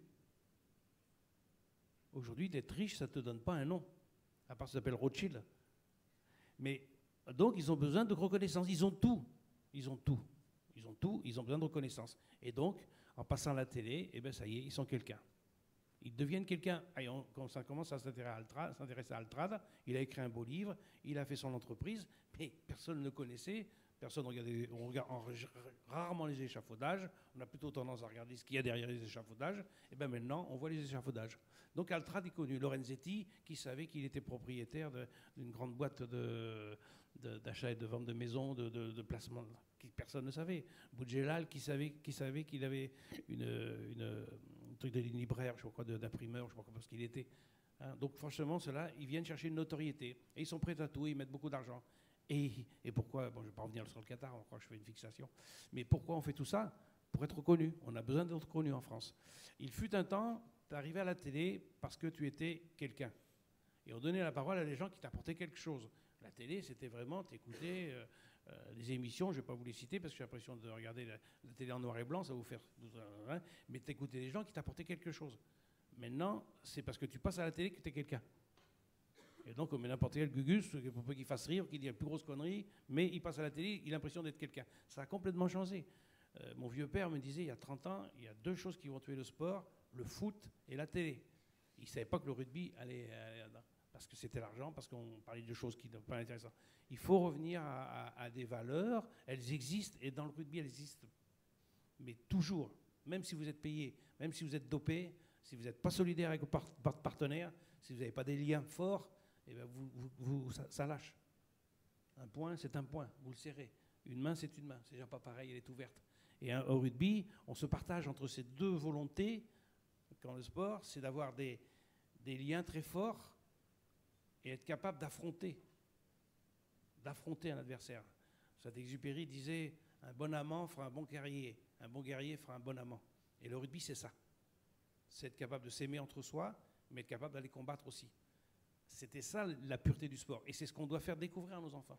[SPEAKER 3] Aujourd'hui, d'être riche, ça ne te donne pas un nom. À part ça s'appelle Rothschild. Mais donc, ils ont besoin de reconnaissance. Ils ont tout. Ils ont tout. Ils ont tout. Ils ont besoin de reconnaissance. Et donc, en passant à la télé, eh ben, ça y est, ils sont quelqu'un. Ils deviennent quelqu'un. Allez, on, quand ça commence à s'intéresser à, Altrad, s'intéresser à Altrad, il a écrit un beau livre, il a fait son entreprise, mais personne ne le connaissait. Personne regardait, on regarde en, rarement les échafaudages. On a plutôt tendance à regarder ce qu'il y a derrière les échafaudages. Et bien maintenant, on voit les échafaudages. Donc Altrad est connu. Lorenzetti, qui savait qu'il était propriétaire de, d'une grande boîte de, de, d'achat et de vente de maisons, de, de, de placement, qui personne ne savait. Boudjelal, qui savait, qui savait qu'il avait une, une, un truc de libraire, je crois, d'imprimeur, je ne sais pas comment qu'il était. Hein, donc franchement, ceux-là, ils viennent chercher une notoriété. Et ils sont prêts à tout, ils mettent beaucoup d'argent. Et, et pourquoi, bon, je ne vais pas revenir sur le Qatar, on croit que je fais une fixation, mais pourquoi on fait tout ça? Pour être reconnu. On a besoin d'être reconnu en France. Il fut un temps, tu arrivais à la télé parce que tu étais quelqu'un. Et on donnait la parole à des gens qui t'apportaient quelque chose. La télé, c'était vraiment, t'écoutais, euh, euh, des émissions, je ne vais pas vous les citer parce que j'ai l'impression de regarder la, la télé en noir et blanc, ça va vous faire... Hein, mais t'écouter des gens qui t'apportaient quelque chose. Maintenant, c'est parce que tu passes à la télé que tu es quelqu'un. Et donc, comme n'importe quel gugus, pour peu qu'il fasse rire, qu'il dise la plus grosse connerie, mais il passe à la télé, il a l'impression d'être quelqu'un. Ça a complètement changé. Euh, mon vieux père me disait, il y a trente ans, il y a deux choses qui vont tuer le sport, le foot et la télé. Il ne savait pas que le rugby allait... allait parce que c'était l'argent, parce qu'on parlait de choses qui ne sont pas intéressantes. Il faut revenir à, à, à des valeurs, elles existent, et dans le rugby, elles existent. Mais toujours, même si vous êtes payé, même si vous êtes dopé, si vous n'êtes pas solidaire avec votre partenaire, si vous n'avez pas des liens forts, eh bien vous, vous, vous, ça, ça lâche. Un point, c'est un point, vous le serrez. Une main, c'est une main, c'est déjà pas pareil, elle est ouverte. Et hein, au rugby, on se partage entre ces deux volontés, quand le sport, c'est d'avoir des, des liens très forts, et être capable d'affronter, d'affronter un adversaire. Saint-Exupéry disait « Un bon amant fera un bon guerrier, un bon guerrier fera un bon amant ». Et le rugby, c'est ça. C'est être capable de s'aimer entre soi, mais être capable d'aller combattre aussi. C'était ça la pureté du sport. Et c'est ce qu'on doit faire découvrir à nos enfants.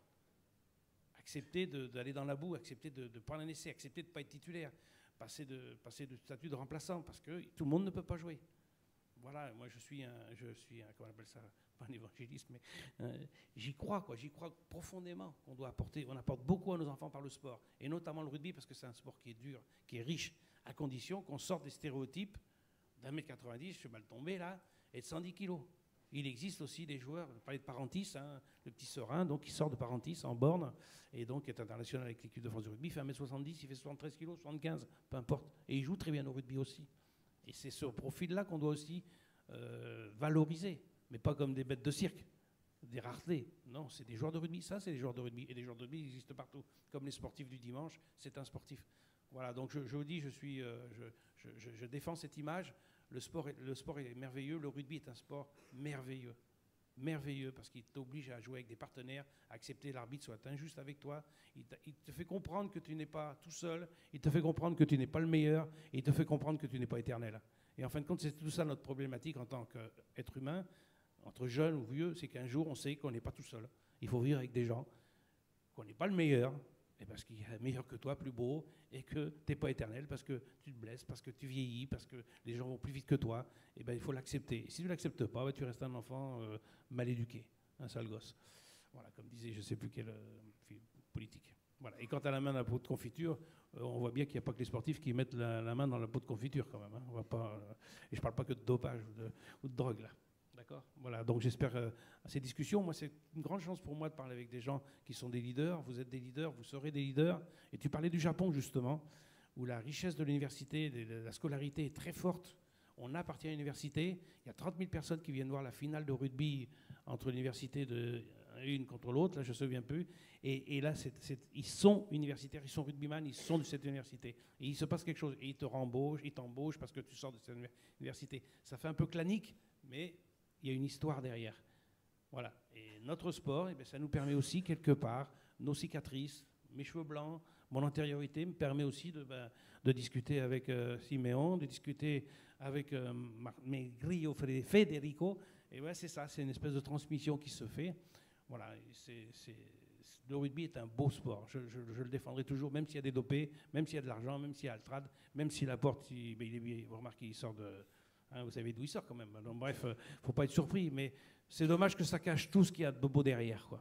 [SPEAKER 3] Accepter d'aller dans la boue, accepter de, de prendre un essai, accepter de ne pas être titulaire, passer de, passer de statut de remplaçant, parce que tout le monde ne peut pas jouer. Voilà, moi je suis un, je suis un, comment on appelle ça, pas un évangéliste, mais euh, j'y crois, quoi. J'y crois profondément qu'on doit apporter, on apporte beaucoup à nos enfants par le sport, et notamment le rugby, parce que c'est un sport qui est dur, qui est riche, à condition qu'on sorte des stéréotypes d'un mètre quatre-vingt-dix, je suis mal tombé là, et de cent dix kilos. Il existe aussi des joueurs, on parlait de Parentis, hein, le petit Serein, donc qui sort de Parentis en borne, et donc est international avec l'équipe de France du rugby, il fait un mètre soixante-dix, il fait soixante-treize kilos, soixante-quinze, peu importe, et il joue très bien au rugby aussi. Et c'est ce profil-là qu'on doit aussi euh, valoriser, mais pas comme des bêtes de cirque, des raretés. Non, c'est des joueurs de rugby, ça c'est des joueurs de rugby, et des joueurs de rugby existent partout, comme les sportifs du dimanche, c'est un sportif. Voilà, donc je, je vous dis, je, suis, euh, je, je, je défends cette image. Le sport, est, le sport est merveilleux, le rugby est un sport merveilleux. Merveilleux, parce qu'il t'oblige à jouer avec des partenaires, à accepter l'arbitre soit injuste avec toi. Il, il te fait comprendre que tu n'es pas tout seul, il te fait comprendre que tu n'es pas le meilleur, et il te fait comprendre que tu n'es pas éternel. Et en fin de compte, c'est tout ça notre problématique en tant qu'être humain, entre jeunes ou vieux, c'est qu'un jour, on sait qu'on n'est pas tout seul. Il faut vivre avec des gens, qu'on n'est pas le meilleur, et parce qu'il y a meilleur que toi, plus beau, et que tu n'es pas éternel, parce que tu te blesses, parce que tu vieillis, parce que les gens vont plus vite que toi, et ben il faut l'accepter. Et si tu ne l'acceptes pas, ben, tu restes un enfant euh, mal éduqué, un sale gosse. Voilà, comme disait je ne sais plus quel euh, politique. Voilà. Et quant à la main dans la pot de confiture, euh, on voit bien qu'il n'y a pas que les sportifs qui mettent la, la main dans la pot de confiture quand même. Hein. On va pas, euh, et je ne parle pas que de dopage ou de, ou de drogue là. D'accord ? Voilà, donc j'espère euh, à ces discussions. Moi, c'est une grande chance pour moi de parler avec des gens qui sont des leaders. Vous êtes des leaders, vous serez des leaders. Et tu parlais du Japon, justement, où la richesse de l'université, de la scolarité est très forte. On appartient à l'université. Il y a trente mille personnes qui viennent voir la finale de rugby entre l'université de une contre l'autre, là, je ne me souviens plus. Et, et là, c'est, c'est, ils sont universitaires, ils sont rugbyman, ils sont de cette université. Et il se passe quelque chose. Et ils te rembauchent, ils t'embauchent parce que tu sors de cette université. Ça fait un peu clanique, mais il y a une histoire derrière. Voilà. Et notre sport, eh bien, ça nous permet aussi, quelque part, nos cicatrices, mes cheveux blancs, mon antériorité me permet aussi de, ben, de discuter avec euh, Siméon, de discuter avec euh, mes grilles Federico. Et ouais, c'est ça, c'est une espèce de transmission qui se fait. Voilà. C'est, c'est, le rugby est un beau sport. Je, je, je le défendrai toujours, même s'il y a des dopés, même s'il y a de l'argent, même s'il y a Altrad, même si la porte, il, ben, il est, vous remarquez, il sort de... Hein, vous savez d'où il sort quand même. Donc, bref, il euh, ne faut pas être surpris, mais c'est dommage que ça cache tout ce qu'il y a de beau derrière, quoi.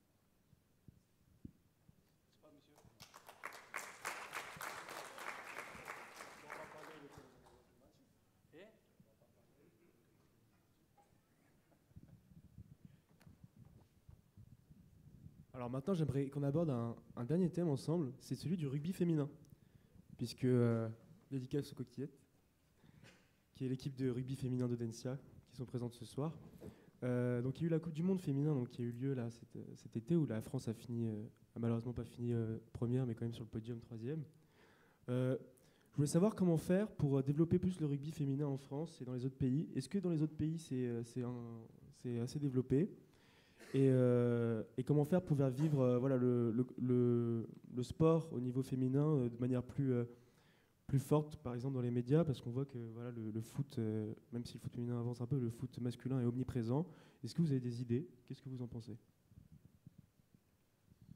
[SPEAKER 2] Alors maintenant, j'aimerais qu'on aborde un, un dernier thème ensemble, c'est celui du rugby féminin, puisque euh, dédicace aux coquillettes, qui est l'équipe de rugby féminin d'Audencia, qui sont présentes ce soir. Euh, donc il y a eu la Coupe du Monde féminin, donc qui a eu lieu là cet, cet été, où la France a fini, euh, a malheureusement pas fini euh, première, mais quand même sur le podium troisième. Euh, je voulais savoir comment faire pour développer plus le rugby féminin en France et dans les autres pays. Est-ce que dans les autres pays c'est, c'est, un, c'est assez développé ? Et, euh, et comment faire pour faire vivre euh, voilà, le, le, le, le sport au niveau féminin euh, de manière plus, euh, plus forte, par exemple dans les médias, parce qu'on voit que voilà, le, le foot, euh, même si le foot féminin avance un peu, le foot masculin est omniprésent. Est-ce que vous avez des idées ? Qu'est-ce que vous en pensez ?
[SPEAKER 3] Bon,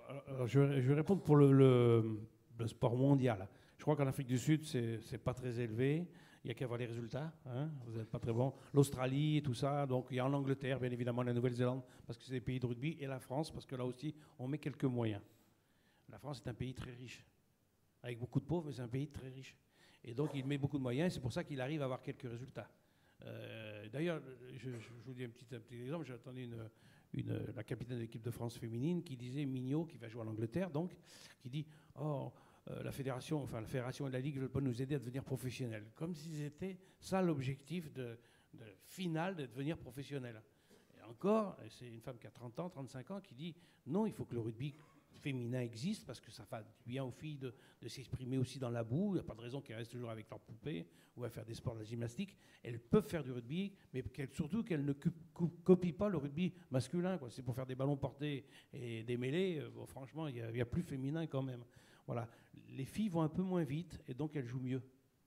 [SPEAKER 3] alors, je, vais, je vais répondre pour le, le, le sport mondial. Je crois qu'en Afrique du Sud, c'est c'est pas très élevé. Il n'y a qu'à voir les résultats. Hein, vous n'êtes pas très bon. L'Australie et tout ça. Donc, il y a en Angleterre, bien évidemment, la Nouvelle-Zélande, parce que c'est des pays de rugby, et la France, parce que là aussi, on met quelques moyens. La France est un pays très riche, avec beaucoup de pauvres, mais c'est un pays très riche. Et donc, il met beaucoup de moyens, c'est pour ça qu'il arrive à avoir quelques résultats. Euh, D'ailleurs, je, je vous dis un petit, un petit exemple. J'ai entendu une, une, la capitaine de l'équipe de France féminine qui disait, Mignot, qui va jouer en Angleterre, donc, qui dit « Oh, euh, la fédération, enfin la fédération et la Ligue ne veulent pas nous aider à devenir professionnels. » Comme si c'était ça l'objectif de, de final, de devenir professionnel. Et encore, c'est une femme qui a trente ans, trente-cinq ans, qui dit « Non, il faut que le rugby féminin existe parce que ça fait du bien aux filles de, de s'exprimer aussi dans la boue. Il n'y a pas de raison qu'elles restent toujours avec leurs poupées ou à faire des sports de la gymnastique. Elles peuvent faire du rugby, mais qu'elles, surtout qu'elles ne cu- cu- copient pas le rugby masculin. Quoi. C'est pour faire des ballons portés et des mêlées. Euh, bon, franchement, il y, y a plus féminin quand même. Voilà. Les filles vont un peu moins vite et donc elles jouent mieux.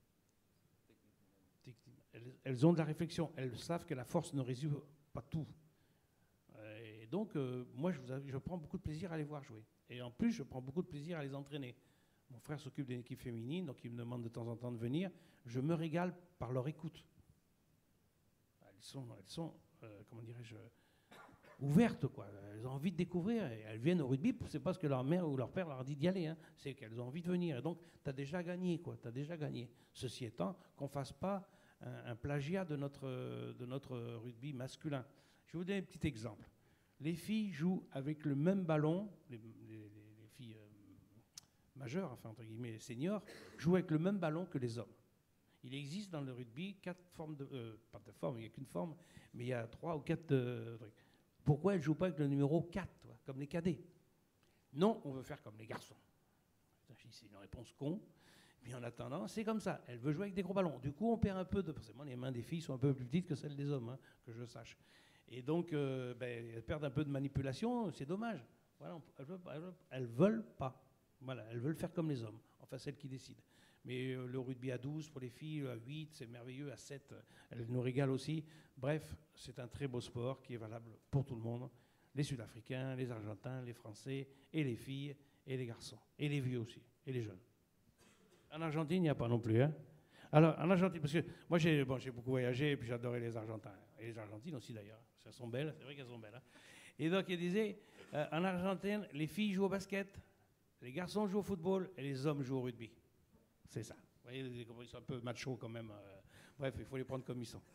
[SPEAKER 3] Elles, elles ont de la réflexion. Elles savent que la force ne résout pas tout. Et donc, euh, moi, je, vous a, je prends beaucoup de plaisir à les voir jouer. Et en plus, je prends beaucoup de plaisir à les entraîner. Mon frère s'occupe d'une équipe féminine, donc il me demande de temps en temps de venir. Je me régale par leur écoute. Elles sont, elles sont euh, comment dirais-je, ouvertes, quoi. Elles ont envie de découvrir. Et elles viennent au rugby, c'est pas parce que leur mère ou leur père leur a dit d'y aller. Hein. C'est qu'elles ont envie de venir. Et donc, tu as déjà gagné, quoi. Tu as déjà gagné. Ceci étant, qu'on ne fasse pas un, un plagiat de notre, de notre rugby masculin. Je vais vous donner un petit exemple. Les filles jouent avec le même ballon, les, les, les filles euh, majeures, enfin entre guillemets seniors, jouent avec le même ballon que les hommes. Il existe dans le rugby quatre formes de... Euh, pas de forme, il n'y a qu'une forme, mais il y a trois ou quatre euh, trucs. Pourquoi elles ne jouent pas avec le numéro quatre, toi, comme les cadets? Non, on veut faire comme les garçons. C'est une réponse con, mais en attendant, c'est comme ça. Elle veut jouer avec des gros ballons. Du coup, on perd un peu de... Forcément, les mains des filles sont un peu plus petites que celles des hommes, hein, que je sache. Et donc, euh, ben, elles perdent un peu de manipulation, c'est dommage. Voilà, elles ne veulent, elles veulent pas. Voilà, elles veulent faire comme les hommes, enfin celles qui décident. Mais euh, le rugby à douze pour les filles, à huit, c'est merveilleux, à sept, elles nous régalent aussi. Bref, c'est un très beau sport qui est valable pour tout le monde. Les Sud-Africains, les Argentins, les Français, et les filles, et les garçons, et les vieux aussi, et les jeunes. En Argentine, il n'y a pas non plus, hein. Alors, en Argentine, parce que moi, j'ai bon, j'ai beaucoup voyagé, et puis j'adorais les Argentins. Et les Argentines aussi, d'ailleurs. Elles sont belles, c'est vrai qu'elles sont belles. Hein. Et donc, il disait, euh, en Argentine, les filles jouent au basket, les garçons jouent au football, et les hommes jouent au rugby. C'est ça. Vous voyez, ils sont un peu machos quand même. Euh, bref, il faut les prendre comme ils sont.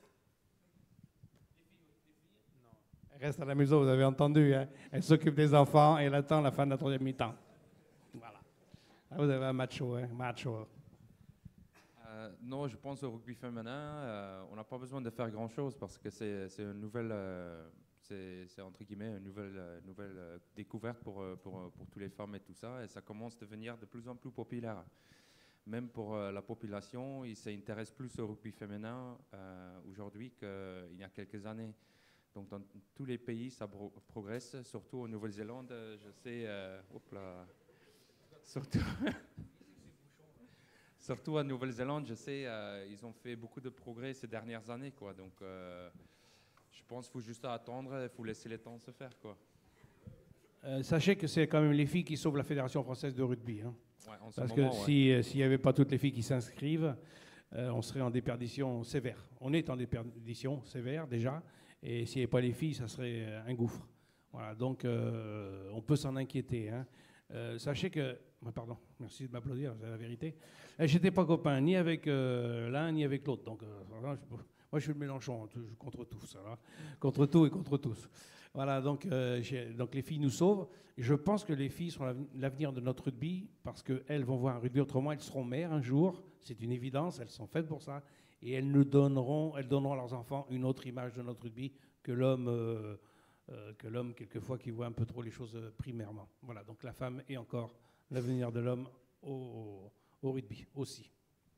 [SPEAKER 3] Elles restent à la maison, vous avez entendu. Hein. Elles s'occupent des enfants, et elles attendent la fin de la troisième mi-temps. Voilà. Là, vous avez un macho, hein, macho.
[SPEAKER 5] Euh, non, je pense au rugby féminin, euh, on n'a pas besoin de faire grand-chose parce que c'est une nouvelle, euh, c'est entre guillemets une nouvelle, euh, nouvelle euh, découverte pour, euh, pour, euh, pour toutes les femmes et tout ça, et ça commence à devenir de plus en plus populaire. Même pour euh, la population, ils s'intéressent plus au rugby féminin euh, aujourd'hui qu'il y a quelques années. Donc dans tous les pays, ça pro progresse, surtout en Nouvelle-Zélande, je sais, euh, hop là, surtout... Surtout en Nouvelle-Zélande, je sais, euh, ils ont fait beaucoup de progrès ces dernières années, quoi. Donc, euh, je pense qu'il faut juste attendre, il faut laisser le temps se faire, quoi.
[SPEAKER 3] Euh, sachez que c'est quand même les filles qui sauvent la Fédération française de rugby. Hein.
[SPEAKER 5] Ouais, en ce
[SPEAKER 3] Parce
[SPEAKER 5] moment,
[SPEAKER 3] que
[SPEAKER 5] ouais.
[SPEAKER 3] si, euh, s'il n'y avait pas toutes les filles qui s'inscrivent, euh, on serait en déperdition sévère. On est en déperdition sévère déjà, et s'il n'y avait pas les filles, ça serait un gouffre. Voilà, donc euh, on peut s'en inquiéter. Hein. Euh, sachez que... Pardon, merci de m'applaudir, c'est la vérité. Je n'étais pas copain ni avec euh, l'un ni avec l'autre. Donc, euh, moi, je suis le Mélenchon, contre tous. Hein, contre tout et contre tous. Voilà, donc, euh, donc les filles nous sauvent. Et je pense que les filles sont l'avenir de notre rugby parce qu'elles vont voir un rugby autrement. Elles seront mères un jour, c'est une évidence, elles sont faites pour ça. Et elles nous donneront, elles donneront à leurs enfants une autre image de notre rugby que l'homme... Euh, euh, que l'homme, quelquefois, qui voit un peu trop les choses euh, primairement. Voilà, donc la femme est encore l'avenir de l'homme au, au rugby aussi.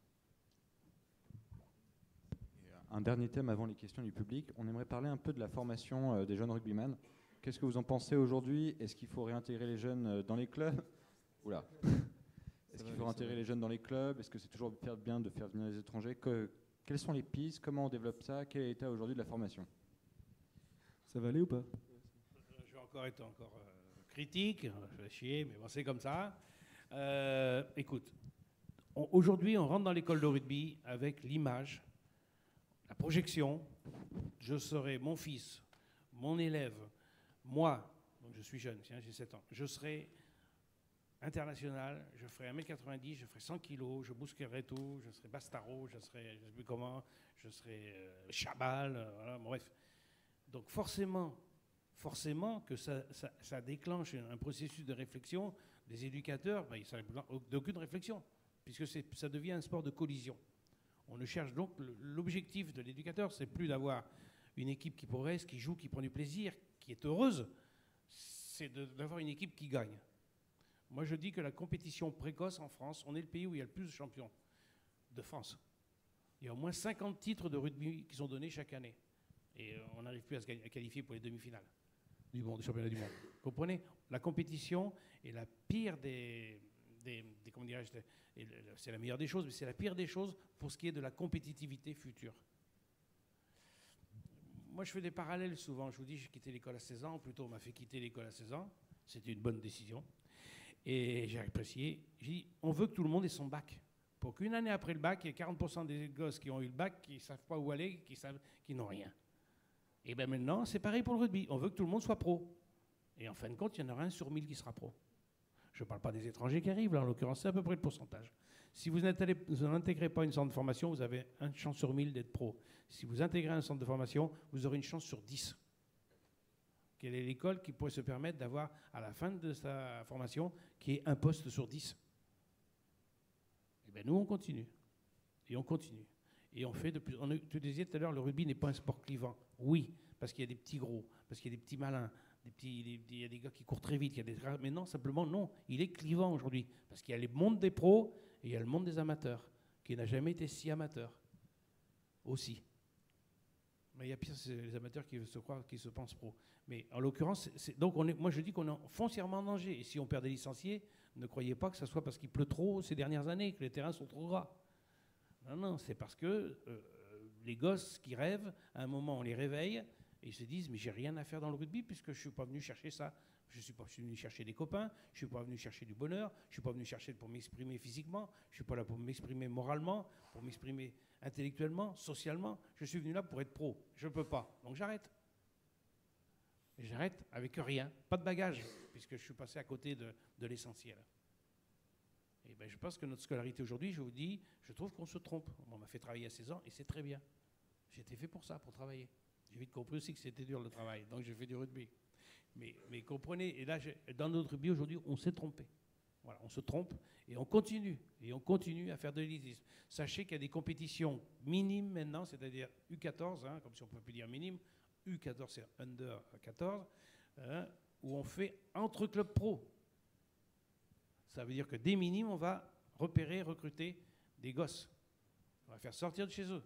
[SPEAKER 6] Un dernier thème avant les questions du public. On aimerait parler un peu de la formation euh, des jeunes rugbyman. Qu'est-ce que vous en pensez aujourd'hui? Est-ce qu'il faut réintégrer les jeunes euh, dans les clubs? Oula. Est-ce qu'il faut réintégrer les jeunes dans les clubs? Est-ce que c'est toujours bien de faire venir les étrangers? que, Quelles sont les pistes? Comment on développe ça? Quel est l'état aujourd'hui de la formation?
[SPEAKER 2] Ça va aller ou pas?
[SPEAKER 3] Je vais encore être encore euh, critique, je vais chier, mais bon, c'est comme ça. Euh, écoute, on- aujourd'hui, on rentre dans l'école de rugby avec l'image, la projection. Je serai mon fils, mon élève, moi, donc je suis jeune, tiens, j'ai sept ans, je serai international, je ferai un mètre quatre-vingt-dix, je ferai cent kilos, je bousquerai tout, je serai Bastaro, je serai, je sais plus comment, je serai euh, Chabal, euh, voilà, bref. Donc forcément, forcément que ça, ça, ça déclenche un processus de réflexion des éducateurs, ben, ça n'a d'aucune réflexion, puisque c'est- ça devient un sport de collision. On ne cherche donc, le- l'objectif de l'éducateur, c'est plus d'avoir une équipe qui progresse, qui joue, qui prend du plaisir, qui est heureuse, c'est de- d'avoir une équipe qui gagne. Moi, je dis que la compétition précoce en France, on est le pays où il y a le plus de champions de France. Il y a au moins cinquante titres de rugby qui sont donnés chaque année. Et euh, on n'arrive plus à se gagner- à qualifier pour les demi-finales du monde, du championnat du monde. Vous comprenez? La compétition est la pire des... des, des comment dirais-je, des- et le- le- c'est la meilleure des choses, mais c'est la pire des choses pour ce qui est de la compétitivité future. Moi, je fais des parallèles souvent. Je vous dis, j'ai quitté l'école à seize ans, ou plutôt on m'a fait quitter l'école à seize ans. C'était une bonne décision. Et j'ai apprécié. J'ai dit, on veut que tout le monde ait son bac. Pour qu'une année après le bac, il y ait quarante pour cent des gosses qui ont eu le bac, qui ne savent pas où aller, qui, savent, qui n'ont rien. Et bien maintenant, c'est pareil pour le rugby. On veut que tout le monde soit pro. Et en fin de compte, il y en aura un sur mille qui sera pro. Je ne parle pas des étrangers qui arrivent, là, en l'occurrence, c'est à peu près le pourcentage. Si vous n'intégrez pas une centre de formation, vous avez une chance sur mille d'être pro. Si vous intégrez un centre de formation, vous aurez une chance sur dix. Quelle est l'école qui pourrait se permettre d'avoir, à la fin de sa formation, qui est un poste sur dix? Eh bien, nous, on continue. Et on continue. Et on fait de plus. On, tu disais tout à l'heure, le rugby n'est pas un sport clivant. Oui, parce qu'il y a des petits gros, parce qu'il y a des petits malins, des petits, des- des- il y a des gars qui courent très vite. Il y a des, mais non, simplement, non. Il est clivant aujourd'hui. Parce qu'il y a le monde des pros et il y a le monde des amateurs, qui n'a jamais été si amateur. Aussi. Mais il y a pire, c'est les amateurs qui se croient, qui se pensent pro. Mais en l'occurrence, c'est- c'est- donc on est, moi je dis qu'on est foncièrement en danger. Et si on perd des licenciés, ne croyez pas que ce soit parce qu'il pleut trop ces dernières années, que les terrains sont trop gras. Non, non, c'est parce que euh, les gosses qui rêvent, à un moment on les réveille et ils se disent, mais j'ai rien à faire dans le rugby puisque je ne suis pas venu chercher ça. Je ne suis pas venu chercher des copains, je ne suis pas venu chercher du bonheur, je ne suis pas venu chercher pour m'exprimer physiquement, je ne suis pas là pour m'exprimer moralement, pour m'exprimer intellectuellement, socialement. Je suis venu là pour être pro. Je ne peux pas. Donc j'arrête. Et j'arrête avec rien, pas de bagage, puisque je suis passé à côté de, de l'essentiel. Et ben, je pense que notre scolarité aujourd'hui, je vous dis, je trouve qu'on se trompe. On m'a fait travailler à seize ans et c'est très bien. J'étais fait pour ça, pour travailler. J'ai vite compris aussi que c'était dur le travail, donc j'ai fait du rugby. Mais, mais comprenez, et là, je- dans notre rugby aujourd'hui, on s'est trompé. Voilà, on se trompe et on continue. Et on continue à faire de l'élitisme. Sachez qu'il y a des compétitions minimes maintenant, c'est-à-dire U quatorze, hein, comme si on ne peut plus dire minime. U quatorze, c'est under quatorze, hein, où on fait entre clubs pro. Ça veut dire que dès minimes, on va repérer, recruter des gosses. On va faire sortir de chez eux.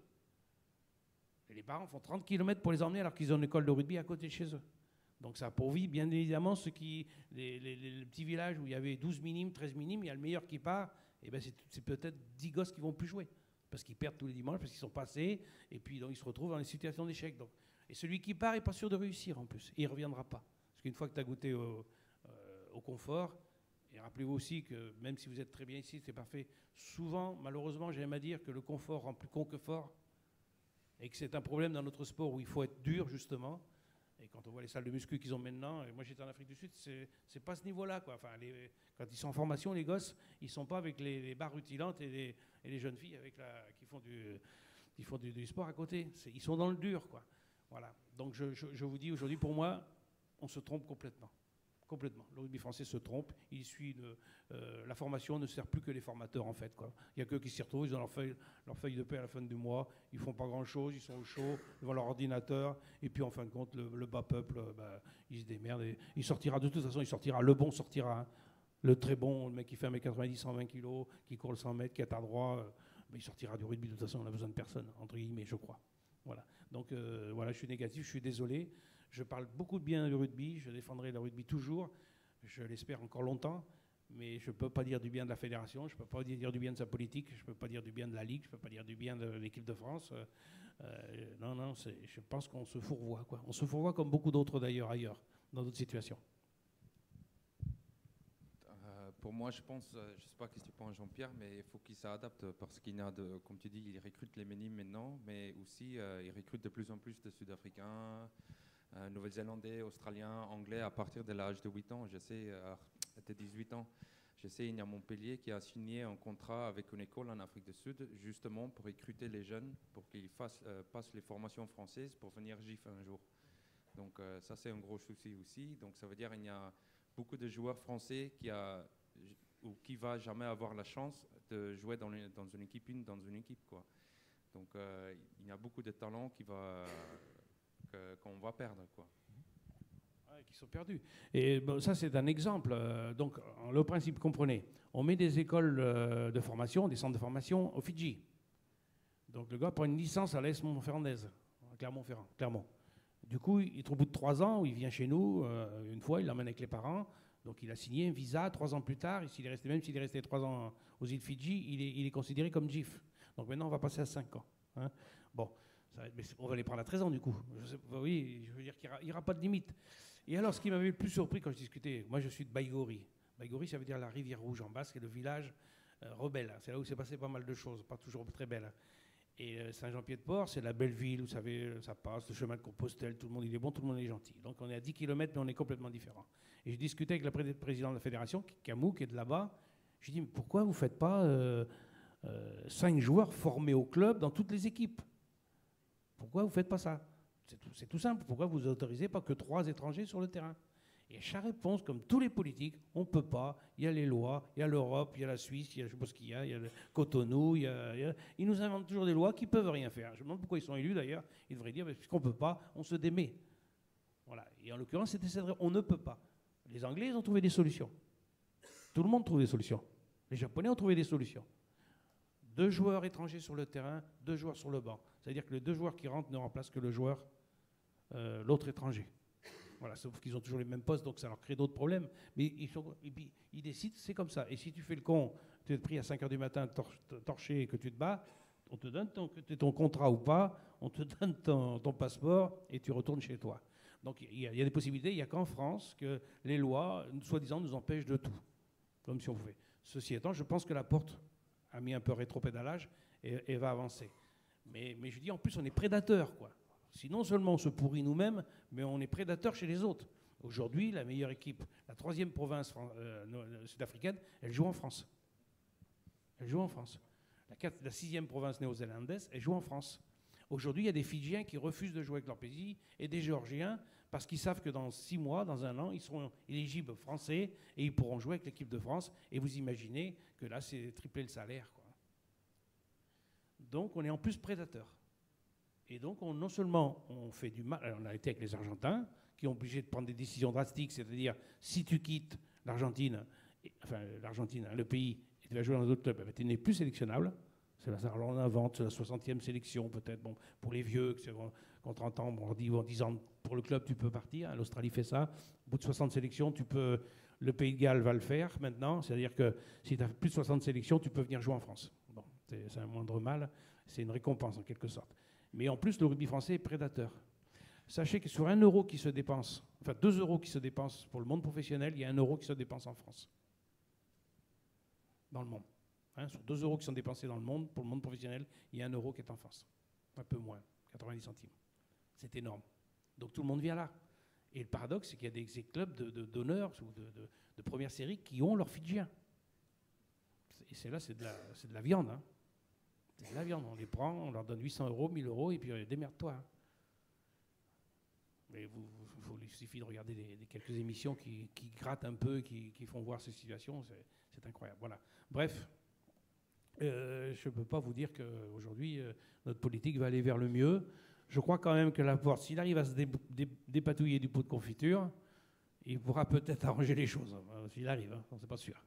[SPEAKER 3] Et les parents font trente kilomètres pour les emmener alors qu'ils ont une école de rugby à côté de chez eux. Donc ça pourvit bien évidemment ceux qui, les, les- les- les petits villages où il y avait douze minimes, treize minimes, il y a le meilleur qui part, et ben c'est, c'est peut-être dix gosses qui vont plus jouer. Parce qu'ils perdent tous les dimanches, parce qu'ils sont passés, et puis donc, ils se retrouvent dans des situations d'échec. Donc, et celui qui part n'est pas sûr de réussir en plus, et il ne reviendra pas. Parce qu'une fois que tu as goûté au, euh, au confort, et rappelez-vous aussi que même si vous êtes très bien ici, c'est parfait, souvent, malheureusement, j'aime à dire que le confort rend plus con que fort, et que c'est un problème dans notre sport où il faut être dur, justement. Et quand on voit les salles de muscu qu'ils ont maintenant, et moi j'étais en Afrique du Sud, c'est, c'est pas ce niveau-là, quoi. Enfin, les, quand ils sont en formation, les gosses, ils sont pas avec les, les barres rutilantes et les, et les jeunes filles avec la, qui font du, qui font du, du sport à côté. C'est, ils sont dans le dur, quoi. Voilà. Donc je, je, je vous dis aujourd'hui, pour moi, on se trompe complètement. Complètement. Le rugby français se trompe. Il suit une, euh, la formation ne sert plus que les formateurs, en fait, quoi. Il n'y a que qui s'y retrouvent, ils ont leur feuille, leur feuille de paie à la fin du mois, ils font pas grand-chose, ils sont au chaud devant leur ordinateur, et puis en fin de compte, le, le bas peuple, euh, bah, il se démerde. Et il sortira, de toute façon, il sortira, le bon sortira. Hein. Le très bon, le mec qui fait un mètre quatre-vingt-dix, cent vingt kilos, qui court le cent mètres, qui est à droit, euh, bah, il sortira du rugby. De toute façon, on a besoin de personne, entre guillemets, je crois. Voilà. Donc euh, voilà, je suis négatif, je suis désolé. Je parle beaucoup de bien du rugby, je défendrai le rugby toujours. Je l'espère encore longtemps, mais je ne peux pas dire du bien de la fédération, je ne peux pas dire du bien de sa politique, je ne peux pas dire du bien de la Ligue, je ne peux pas dire du bien de l'équipe de France. Euh, euh, non, non, c'est, je pense qu'on se fourvoie, quoi. On se fourvoie comme beaucoup d'autres d'ailleurs ailleurs, dans d'autres situations.
[SPEAKER 5] pour moi, je pense, euh, je ne sais pas ce que tu penses Jean-Pierre, mais il faut qu'il s'adapte parce qu'il y a, de, comme tu dis, il recrute les minimes maintenant, mais aussi euh, il recrute de plus en plus de Sud-Africains, euh, Nouvelle-Zélandais, Australiens, Anglais à partir de l'âge de huit ans. Je sais, euh, de dix-huit ans. Je sais, il y a Montpellier qui a signé un contrat avec une école en Afrique du Sud, justement pour recruter les jeunes, pour qu'ils fassent, euh, passent les formations françaises pour venir G I F un jour. Donc euh, ça, c'est un gros souci aussi. Donc ça veut dire qu'il y a beaucoup de joueurs français qui a ou qui va jamais avoir la chance de jouer dans, une, dans une équipe une dans une équipe quoi. Donc euh, il y a beaucoup de talents qui va que, qu'on va perdre quoi.
[SPEAKER 3] Ouais, qui sont perdus. Et bon, ça c'est un exemple. Euh, donc le principe, comprenez, on met des écoles euh, de formation, des centres de formation au Fidji. Donc le gars prend une licence à l'A S Montferrandaise, à Clermont-Ferrand, Clermont. Du coup, il, au bout de trois ans, il vient chez nous, euh, une fois, il l'emmène avec les parents, donc il a signé un visa, trois ans plus tard, et s'il est resté, même s'il est resté trois ans aux îles Fidji, il est, il est considéré comme G I F. Donc maintenant, on va passer à cinq ans. Hein. Bon, ça, mais on va les prendre à treize ans du coup. Je sais, oui, je veux dire qu'il n'y aura, aura pas de limite. Et alors, ce qui m'avait le plus surpris quand je discutais, moi je suis de Baïgori. Baïgori, ça veut dire la rivière rouge en basque, et le village euh, rebelle. C'est là où s'est passé pas mal de choses, pas toujours très belles. Et euh, Saint-Jean-Pied-de-Port, c'est la belle ville, vous savez, ça passe, le chemin de Compostelle, tout le monde il est bon, tout le monde est gentil. Donc on est à dix kilomètres, mais on est complètement différents. Et je discutais avec le pré- président de la fédération, Camou, qui est de là-bas. Je lui dis, mais pourquoi vous ne faites pas euh, euh, cinq joueurs formés au club dans toutes les équipes? Pourquoi vous ne faites pas ça? C'est tout, c'est tout simple. Pourquoi vous n'autorisez pas que trois étrangers sur le terrain? Et chaque réponse, comme tous les politiques, on ne peut pas. Il y a les lois, il y a l'Europe, il y a la Suisse, il y a, je ne sais pas ce qu'il y a, il y a le Cotonou. Il y a, il y a, ils nous inventent toujours des lois qui ne peuvent rien faire. Je me demande pourquoi ils sont élus d'ailleurs. Ils devraient dire, puisqu'on ne peut pas, on se démet. Voilà. Et en l'occurrence, c'était cette on ne peut pas. Les Anglais, ils ont trouvé des solutions. Tout le monde trouve des solutions. Les Japonais ont trouvé des solutions. Deux joueurs étrangers sur le terrain, deux joueurs sur le banc. C'est-à-dire que les deux joueurs qui rentrent ne remplacent que le joueur, euh, l'autre étranger. Voilà, sauf qu'ils ont toujours les mêmes postes, donc ça leur crée d'autres problèmes. Mais ils, sont, et puis, ils décident, c'est comme ça. Et si tu fais le con, tu es pris à cinq heures du matin, tor, torché, et que tu te bats, on te donne ton, ton contrat ou pas, on te donne ton, ton passeport et tu retournes chez toi. Donc il y, y a des possibilités. Il n'y a qu'en France que les lois, soi-disant, nous empêchent de tout, comme si on pouvait. Ceci étant, je pense que la porte a mis un peu rétropédalage et, et va avancer. Mais, mais je dis, en plus, on est prédateurs, quoi. Si non seulement on se pourrit nous-mêmes, mais on est prédateurs chez les autres. Aujourd'hui, la meilleure équipe, la troisième province euh, sud-africaine, elle joue en France. Elle joue en France. La, quatre, la sixième province néo-zélandaise, elle joue en France. Aujourd'hui, il y a des Fidjiens qui refusent de jouer avec leur pays et des Géorgiens parce qu'ils savent que dans six mois, dans un an, ils seront éligibles français et ils pourront jouer avec l'équipe de France. Et vous imaginez que là, c'est tripler le salaire, quoi. Donc, on est en plus prédateurs. Et donc, on, non seulement on fait du mal, alors on a été avec les Argentins, qui ont obligé de prendre des décisions drastiques, c'est-à-dire, si tu quittes l'Argentine, et, enfin l'Argentine, hein, le pays, et tu vas jouer dans d'autres clubs, eh ben, tu n'es plus sélectionnable. C'est la, alors on invente la soixantième sélection, peut-être, bon, pour les vieux, qui ont trente ans, bon, on dit en dix ans, pour le club, tu peux partir, hein, l'Australie fait ça. Au bout de soixante sélections, tu peux, le Pays de Galles va le faire maintenant, c'est-à-dire que si tu as plus de soixante sélections, tu peux venir jouer en France. Bon, c'est, c'est un moindre mal, c'est une récompense en quelque sorte. Mais en plus, le rugby français est prédateur. Sachez que sur un euro qui se dépense, enfin deux euros qui se dépensent pour le monde professionnel, il y a un euro qui se dépense en France. Dans le monde. Hein, sur deux euros qui sont dépensés dans le monde, pour le monde professionnel, il y a un euro qui est en France. Un peu moins, quatre-vingt-dix centimes. C'est énorme. Donc tout le monde vient là. Et le paradoxe, c'est qu'il y a des clubs de, de, d'honneur ou de, de, de première série qui ont leurs Fidjiens. Et c'est là, c'est de la, c'est de la viande, hein. C'est de la viande, on les prend, on leur donne huit cents euros, mille euros, et puis euh, démerde-toi. Hein. Mais vous, vous, il suffit de regarder des, des quelques émissions qui, qui grattent un peu, qui, qui font voir ces situations, c'est, c'est incroyable. Voilà. Bref, euh, je ne peux pas vous dire qu'aujourd'hui, euh, notre politique va aller vers le mieux. Je crois quand même que Laporte, s'il arrive à se dé, dé, dépatouiller du pot de confiture, il pourra peut-être arranger les choses. Hein, s'il arrive, hein, c'est pas sûr.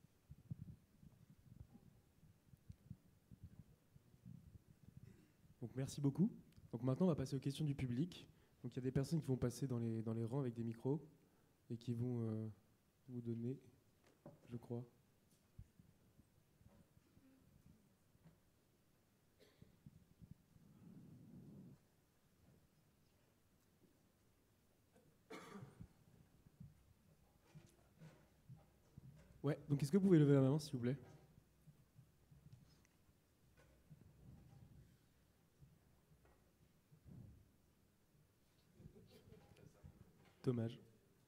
[SPEAKER 2] Donc merci beaucoup. Donc maintenant, on va passer aux questions du public. Donc il y a des personnes qui vont passer dans les, dans les rangs avec des micros et qui vont euh, vous donner, je crois. Ouais, donc est-ce que vous pouvez lever la main, s'il vous plaît? Dommage.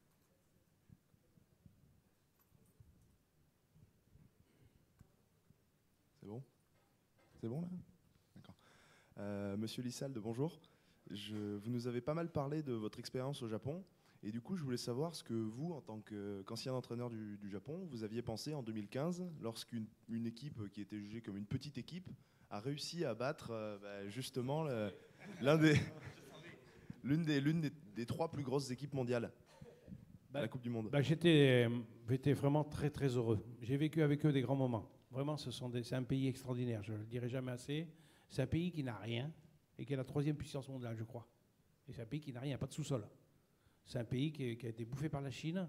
[SPEAKER 7] C'est bon? C'est bon là? D'accord. Euh, Monsieur Lissalde, bonjour. Je, vous nous avez pas mal parlé de votre expérience au Japon. Et du coup, je voulais savoir ce que vous, en tant que- qu'ancien entraîneur du, du Japon, vous aviez pensé en deux mille quinze, lorsqu'une une équipe qui était jugée comme une petite équipe a réussi à battre euh, bah, justement le- l'un des, l'une des, l'une des, des trois plus grosses équipes mondiales à la Coupe du Monde.
[SPEAKER 3] Bah, j'étais, j'étais vraiment très très heureux. J'ai vécu avec eux des grands moments. Vraiment, ce sont des- c'est un pays extraordinaire, je ne le dirai jamais assez. C'est un pays qui n'a rien et qui est la troisième puissance mondiale, je crois. Et c'est un pays qui n'a rien, pas de sous-sol. C'est un pays qui, est- qui a été bouffé par la Chine,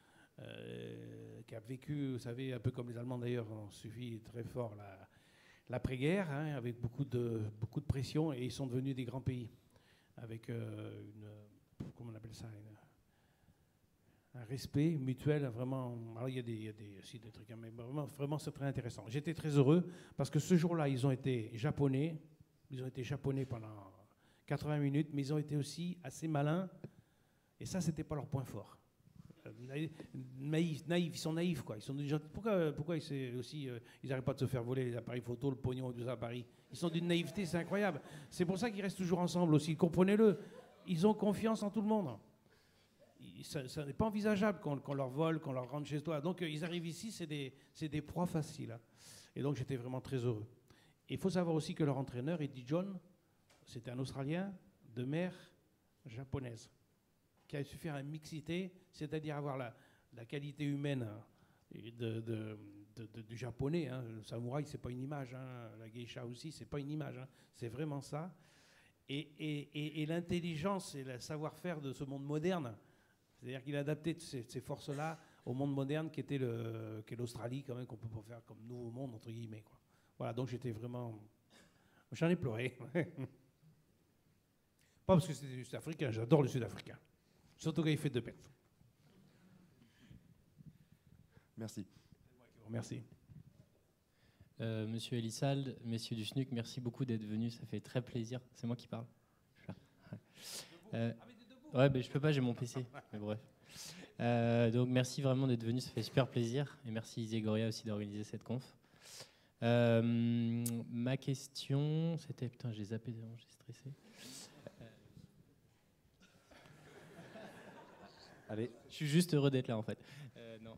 [SPEAKER 3] euh, qui a vécu, vous savez, un peu comme les Allemands d'ailleurs, ont suivi très fort la- l'après-guerre, hein, avec beaucoup de, beaucoup de pression, et ils sont devenus des grands pays, avec euh, une, comment on appelle ça, une- un respect mutuel, vraiment. Alors il y a, des, il y a des, aussi des trucs, hein, mais vraiment, vraiment c'est très intéressant. J'étais très heureux parce que ce jour-là, ils ont été japonais, ils ont été japonais pendant quatre-vingts minutes, mais ils ont été aussi assez malins. Et ça, c'était pas leur point fort. Euh, naïf, naïf, ils sont naïfs, quoi. Ils sont des gens, pourquoi, pourquoi ils, c'est aussi, euh, ils n'arrêtent pas de se faire voler les appareils photo, le pognon, tout ça à Paris? Ils sont d'une naïveté, c'est incroyable. C'est pour ça qu'ils restent toujours ensemble aussi. Comprenez-le. Ils ont confiance en tout le monde. Ils- ça, ça n'est pas envisageable qu'on, qu'on leur vole, qu'on leur rentre chez toi. Donc, euh, ils arrivent ici, c'est des, c'est des proies faciles. Hein. Et donc, j'étais vraiment très heureux. Et il faut savoir aussi que leur entraîneur, Eddie John, c'était un Australien de mère japonaise, qui a su faire une mixité, c'est-à-dire avoir la, la qualité humaine hein, et de, de, de, de, du japonais. Hein. Le samouraï, c'est pas une image. Hein. La geisha aussi, c'est pas une image. Hein. C'est vraiment ça. Et, et, et, et l'intelligence et le savoir-faire de ce monde moderne, c'est-à-dire qu'il a adapté ces, ces forces-là au monde moderne qui était le, qui est l'Australie, quand même, qu'on peut pas faire comme nouveau monde, entre guillemets. Quoi. Voilà, donc j'étais vraiment... J'en ai pleuré. Pas parce que c'était du Sud-Africain, j'adore le Sud-Africain. Surtout quand il fait deux pètes.
[SPEAKER 7] Merci.
[SPEAKER 3] Merci.
[SPEAKER 8] Euh, Monsieur Elissalde, messieurs du S N U C, merci beaucoup d'être venus, ça fait très plaisir. C'est moi qui parle. Ouais, euh, ouais ben, je peux pas, j'ai mon P C. Mais bref. Euh, donc merci vraiment d'être venus, ça fait super plaisir. Et merci Iségoria aussi d'organiser cette conf. Euh, ma question, c'était... Putain, j'ai zappé, j'ai stressé.
[SPEAKER 6] Allez.
[SPEAKER 8] Je suis juste heureux d'être là en fait. Euh, non.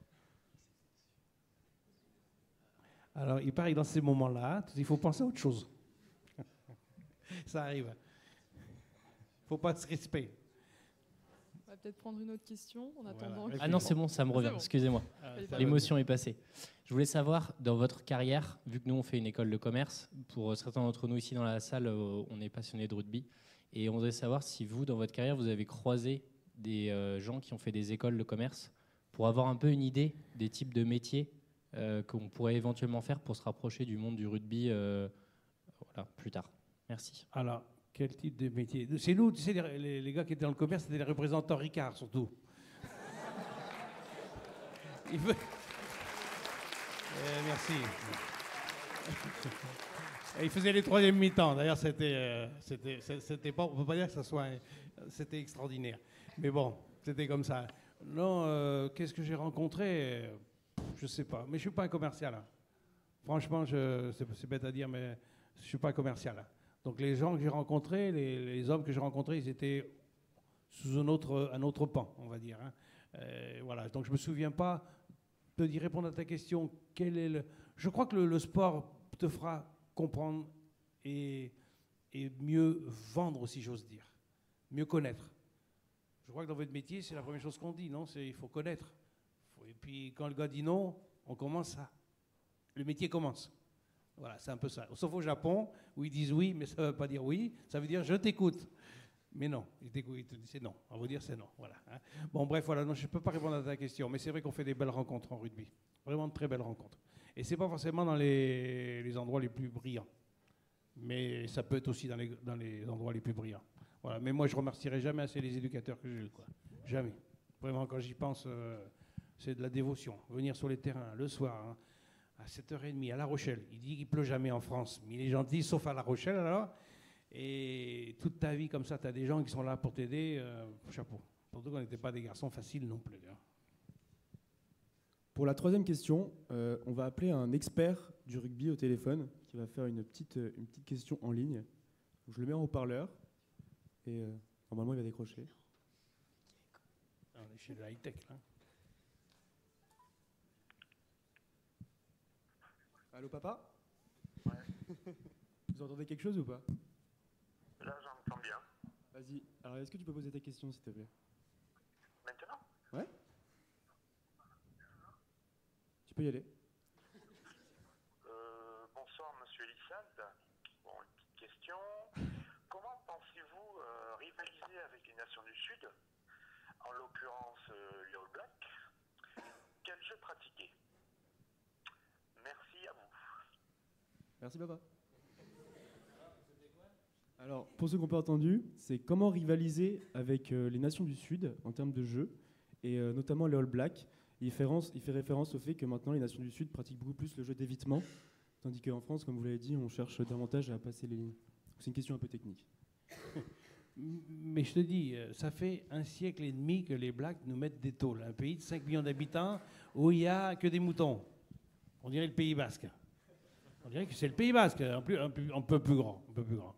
[SPEAKER 3] Alors, il paraît que dans ces moments-là, il faut penser à autre chose. Ça arrive. Il ne faut pas se risper.
[SPEAKER 9] On va peut-être prendre une autre question en attendant.
[SPEAKER 3] Voilà.
[SPEAKER 8] Ah non, c'est bon, ça me revient,
[SPEAKER 9] bon.
[SPEAKER 8] excusez-moi.
[SPEAKER 3] Ah,
[SPEAKER 9] ça
[SPEAKER 8] L'émotion est passée. Je voulais savoir, dans votre carrière, vu que nous on fait une école de commerce, pour certains d'entre nous ici dans la salle, euh, on est passionnés de rugby, et on voudrait savoir si vous, dans votre carrière, vous avez croisé des euh, gens qui ont fait des écoles de commerce pour avoir un peu une idée des types de métiers euh, qu'on pourrait éventuellement faire pour se rapprocher du monde du rugby euh, voilà, plus tard. Merci.
[SPEAKER 3] Alors, quel type de métier? C'est nous, tu sais, les, les- les gars qui étaient dans le commerce, c'était les représentants Ricard, surtout. Il veut... Eh, merci. Et il faisait les troisièmes mi-temps. D'ailleurs, c'était, euh, c'était, c'est- c'était pas, on peut pas dire que ça soit, un- c'était extraordinaire. Mais bon, c'était comme ça. Non, euh, qu'est-ce que j'ai rencontré? Je sais pas. Mais je suis pas un commercial. Hein. Franchement, je, c'est, c'est bête à dire, mais je suis pas un commercial. Hein. Donc les gens que j'ai rencontrés, les, les hommes que j'ai rencontrés, ils étaient sous un autre, un autre pan, on va dire. Hein. Euh, voilà. Donc je me souviens pas de d'y répondre à ta question. Quel est le... Je crois que le, le sport te fera comprendre et, et mieux vendre, si j'ose dire, mieux connaître. Je crois que dans votre métier, c'est la première chose qu'on dit, non? C'est il faut connaître. Faut- Et puis quand le gars dit non, on commence à... Le métier commence. Voilà, c'est un peu ça. Sauf au Japon, où ils disent oui, mais ça ne veut pas dire oui, ça veut dire je t'écoute. Mais non, ils t'écoutent, ils te disent c'est non. On va dire c'est non. Voilà. Hein. Bon, bref, voilà, non, je ne peux pas répondre à ta question, mais c'est vrai qu'on fait des belles rencontres en rugby. Vraiment de très belles rencontres. Et ce n'est pas forcément dans les, les endroits les plus brillants. Mais ça peut être aussi dans les, dans les endroits les plus brillants. Voilà. Mais moi, je ne remercierai jamais assez les éducateurs que j'ai eus. Quoi. Jamais. Vraiment, quand j'y pense, euh, c'est de la dévotion. Venir sur les terrains le soir, hein, à sept heures trente à La Rochelle. Il dit qu'il pleut jamais en France, mais il est gentil, sauf à La Rochelle alors. Et toute ta vie comme ça, tu as des gens qui sont là pour t'aider. Euh, chapeau. Surtout qu'on n'était pas des garçons faciles non plus. Hein.
[SPEAKER 2] Pour la troisième question, euh, on va appeler un expert du rugby au téléphone qui va faire une petite, une petite question en ligne. Je le mets en haut-parleur et euh, normalement il va décrocher.
[SPEAKER 3] On est chez le high-tech là.
[SPEAKER 2] Allô papa? Ouais. Vous entendez quelque chose ou pas?
[SPEAKER 10] Là, j'entends bien.
[SPEAKER 2] Vas-y. Alors, est-ce que tu peux poser ta question, s'il te plaît?
[SPEAKER 10] Maintenant?
[SPEAKER 2] Ouais. Tu peux y aller.
[SPEAKER 10] Euh, bonsoir, monsieur Lissalde. Bon, une petite question. Comment pensez-vous euh, rivaliser avec les nations du Sud, en l'occurrence euh, les All Blacks? Quel jeu pratiquer? Merci à vous.
[SPEAKER 2] Merci, papa. Alors, pour ceux qui n'ont pas entendu, c'est comment rivaliser avec euh, les nations du Sud en termes de jeu, et euh, notamment les All Blacks. Il fait, il fait référence au fait que maintenant les nations du Sud pratiquent beaucoup plus le jeu d'évitement, tandis qu'en France, comme vous l'avez dit, on cherche davantage à passer les lignes. C'est une question un peu technique.
[SPEAKER 3] Mais je te dis, ça fait un siècle et demi que les Blacks nous mettent des tôles. Un pays de cinq millions d'habitants où il n'y a que des moutons. On dirait le Pays Basque. On dirait que c'est le Pays Basque, un, plus, un, plus, un peu plus grand. Un peu plus grand.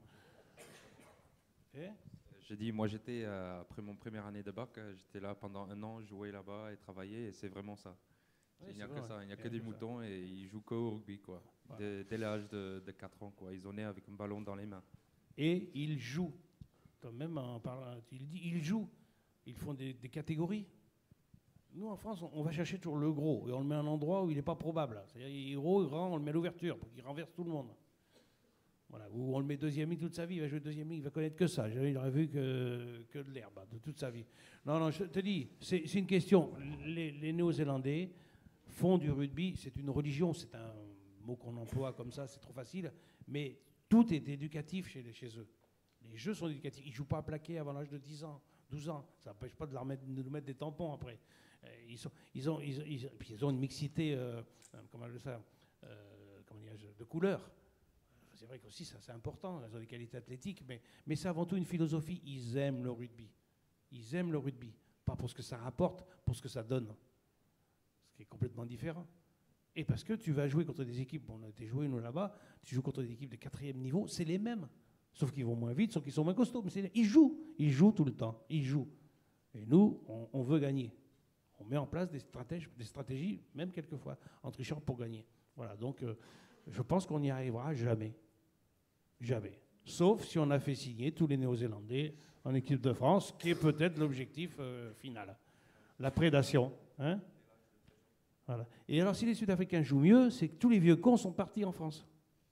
[SPEAKER 3] Et
[SPEAKER 5] J'ai dit, moi j'étais, euh, après mon première année de bac, euh, j'étais là pendant un an, jouer là-bas et travailler, et c'est vraiment ça.
[SPEAKER 3] Oui,
[SPEAKER 5] il n'y a
[SPEAKER 3] vrai.
[SPEAKER 5] que ça, il n'y a
[SPEAKER 3] Il y
[SPEAKER 5] que
[SPEAKER 3] a
[SPEAKER 5] des
[SPEAKER 3] que
[SPEAKER 5] moutons
[SPEAKER 3] ça.
[SPEAKER 5] et ils jouent qu'au rugby, quoi.
[SPEAKER 3] Voilà.
[SPEAKER 5] Dès, dès l'âge de, de quatre ans, quoi. Ils sont nés avec un ballon dans les mains.
[SPEAKER 3] Et ils jouent. Quand même, en parlant, il dit, ils jouent. Ils font des, des catégories. Nous, en France, on, on va chercher toujours le gros et on le met à un endroit où il n'est pas probable. C'est-à-dire, il est gros, grand, on le met à l'ouverture pour qu'il renverse tout le monde. Voilà. Ou on le met deuxième ligne toute sa vie, il va jouer deuxième ligne, il va connaître que ça. Il n'aurait vu que, que de l'herbe de toute sa vie. Non, non, je te dis, c'est une question. Les, les Néo-Zélandais font du rugby, c'est une religion, c'est un mot qu'on emploie comme ça, c'est trop facile, mais tout est éducatif chez, chez eux. Les jeux sont éducatifs. Ils ne jouent pas à plaquer avant l'âge de dix ans, douze ans. Ça n'empêche pas de, leur mettre, de nous mettre des tampons après. Ils, sont, ils, ont, ils, ils, puis ils ont une mixité euh, comment dire ça, euh, comment dire, de couleurs. C'est vrai qu'aussi, ça c'est important, ils ont des qualités athlétiques, mais, mais c'est avant tout une philosophie. Ils aiment le rugby. Ils aiment le rugby. Pas pour ce que ça rapporte, pour ce que ça donne. Ce qui est complètement différent. Et parce que tu vas jouer contre des équipes, on a été joué nous là-bas, tu joues contre des équipes de quatrième niveau, c'est les mêmes. Sauf qu'ils vont moins vite, sauf qu'ils sont moins costauds. Mais c'est, ils jouent, ils jouent tout le temps, ils jouent. Et nous, on, on veut gagner. On met en place des, stratèges, des stratégies, même quelquefois, en trichant pour gagner. Voilà, donc euh, je pense qu'on n'y arrivera jamais. Jamais. Sauf si on a fait signer tous les Néo-Zélandais en équipe de France, qui est peut-être l'objectif euh, final. La prédation. Hein, voilà. Et alors, si les Sud-Africains jouent mieux, c'est que tous les vieux cons sont partis en France.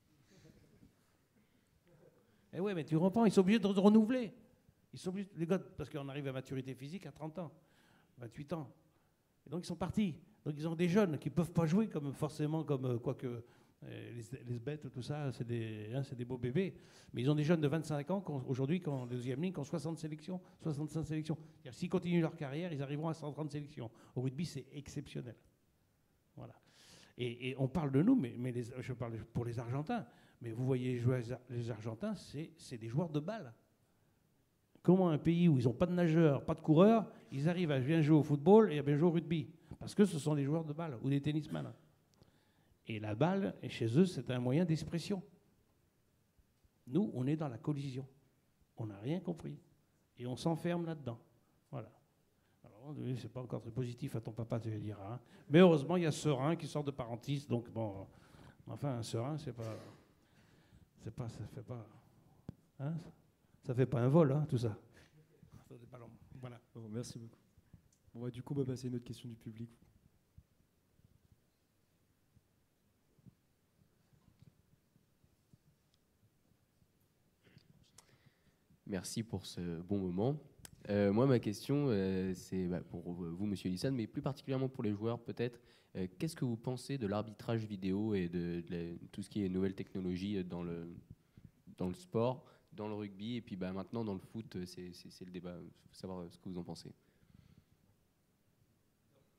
[SPEAKER 3] Eh ouais, mais tu comprends, ils sont obligés de renouveler. Ils sont obligés, les gars, parce qu'on arrive à maturité physique à trente ans, vingt-huit ans. Et donc ils sont partis. Donc ils ont des jeunes qui ne peuvent pas jouer comme forcément comme euh, quoique euh, les, les bêtes, tout ça, c'est des, hein, c'est des beaux bébés. Mais ils ont des jeunes de vingt-cinq ans aujourd'hui, qui ont deuxième ligne, qui ont soixante sélections, soixante-cinq sélections. S'ils continuent leur carrière, ils arriveront à cent trente sélections. Au rugby, c'est exceptionnel. Voilà. Et, et on parle de nous, mais, mais les, je parle pour les Argentins. Mais vous voyez jouer les Argentins, c'est des joueurs de balle. Comment un pays où ils n'ont pas de nageurs, pas de coureurs, ils arrivent à bien jouer au football et à bien jouer au rugby? Parce que ce sont des joueurs de balle ou des tennisman. Et la balle, chez eux, c'est un moyen d'expression. Nous, on est dans la collision. On n'a rien compris. Et on s'enferme là-dedans. Voilà. Alors, c'est pas encore très positif à ton papa, tu vas dire. Hein. Mais heureusement, il y a Serein qui sort de Parentis. Donc, bon, enfin, un Serein, c'est pas... C'est pas, ça fait pas, hein, ça fait pas un vol, hein, tout ça. Voilà.
[SPEAKER 2] Bon, merci beaucoup. On va du coup on va passer à une autre question du public.
[SPEAKER 11] Merci pour ce bon moment. Euh, moi, ma question, euh, c'est bah, pour vous, Monsieur Lissalde, mais plus particulièrement pour les joueurs, peut-être. Euh, Qu'est-ce que vous pensez de l'arbitrage vidéo et de, de la, tout ce qui est nouvelles technologies dans le, dans le sport, dans le rugby, et puis bah, maintenant dans le foot, c'est le débat. Il faut savoir ce que vous en pensez.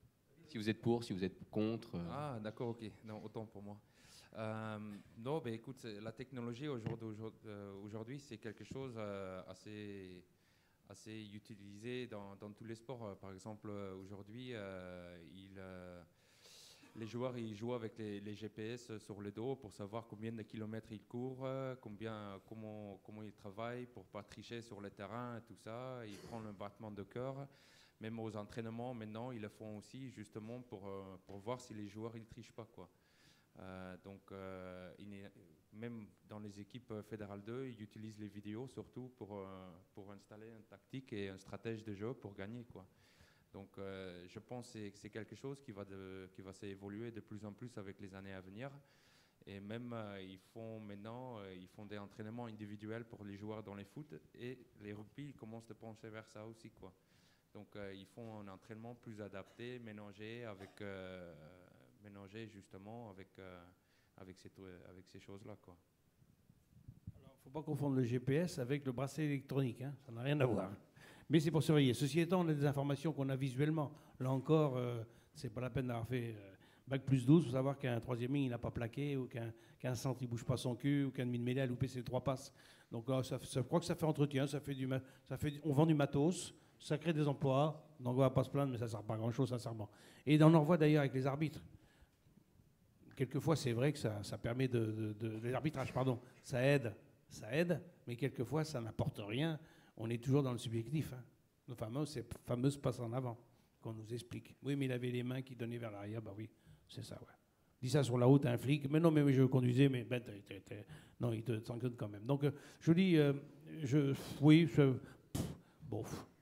[SPEAKER 11] Si vous êtes pour, si vous êtes contre. euh.
[SPEAKER 5] Ah, d'accord, ok. Non, autant pour moi. Euh, non, ben écoute, c'est- la technologie aujourd'hui, aujourd'hui, euh, aujourd'hui, c'est quelque chose euh, assez, assez utilisé dans, dans tous les sports. Euh, Par exemple, euh, aujourd'hui, euh, il, euh, les joueurs ils jouent avec les, les G P S sur le dos pour savoir combien de kilomètres ils courent, euh, combien, comment, comment ils travaillent pour pas tricher sur le terrain, et tout ça. Ils prennent le battement de cœur. Même aux entraînements, maintenant, ils le font aussi justement pour, euh, pour voir si les joueurs ils trichent pas, quoi. Euh, donc, euh, il est- même dans les équipes euh, fédérales deux, ils utilisent les vidéos surtout pour, euh, pour installer une tactique et un stratège de jeu pour gagner, quoi. Donc, euh, je pense que c'est- que c'est quelque chose qui va, de, qui va s'évoluer de plus en plus avec les années à venir. Et même, euh, ils font maintenant, euh, ils font des entraînements individuels pour les joueurs dans les foot et les rugby, ils commencent à pencher vers ça aussi, quoi. Donc, euh, ils font un entraînement plus adapté, mélangé avec, euh, mélangé justement avec, euh, avec ces, avec ces choses-là, quoi.
[SPEAKER 3] Il ne faut pas confondre le G P S avec le bracelet électronique, hein. Ça n'a rien à voir. Mais c'est pour surveiller. Ceci étant, on a des informations qu'on a visuellement. Là encore, euh, c'est pas la peine d'avoir fait euh, bac plus douze pour savoir qu'un troisième ligne il n'a pas plaqué, ou qu'un qu'un centre il bouge pas son cul, ou qu'un demi-mêlée a loupé ses trois passes. Donc là, ça, ça, je crois que ça fait entretien, ça fait du, ma- ça fait, on vend du matos, ça crée des emplois, donc on va pas se plaindre, mais ça ne sert pas à grand-chose, sincèrement. Et on en revoit d'ailleurs avec les arbitres. Quelquefois, c'est vrai que ça, ça permet de, de, de, de l'arbitrage, pardon, ça aide, ça aide, mais quelquefois, ça n'apporte rien. On est toujours dans le subjectif. Hein. Nos fameuses, ces fameuses passes en avant qu'on nous explique. Oui, mais il avait les mains qui donnaient vers l'arrière. Bah oui, c'est ça, ouais. Dis ça sur la route à un flic. Mais non, mais je conduisais, mais ben, t'es, t'es, t'es. Non, il te sanctionne quand même. Donc, euh, je dis, euh, je, oui, je, pff, bon.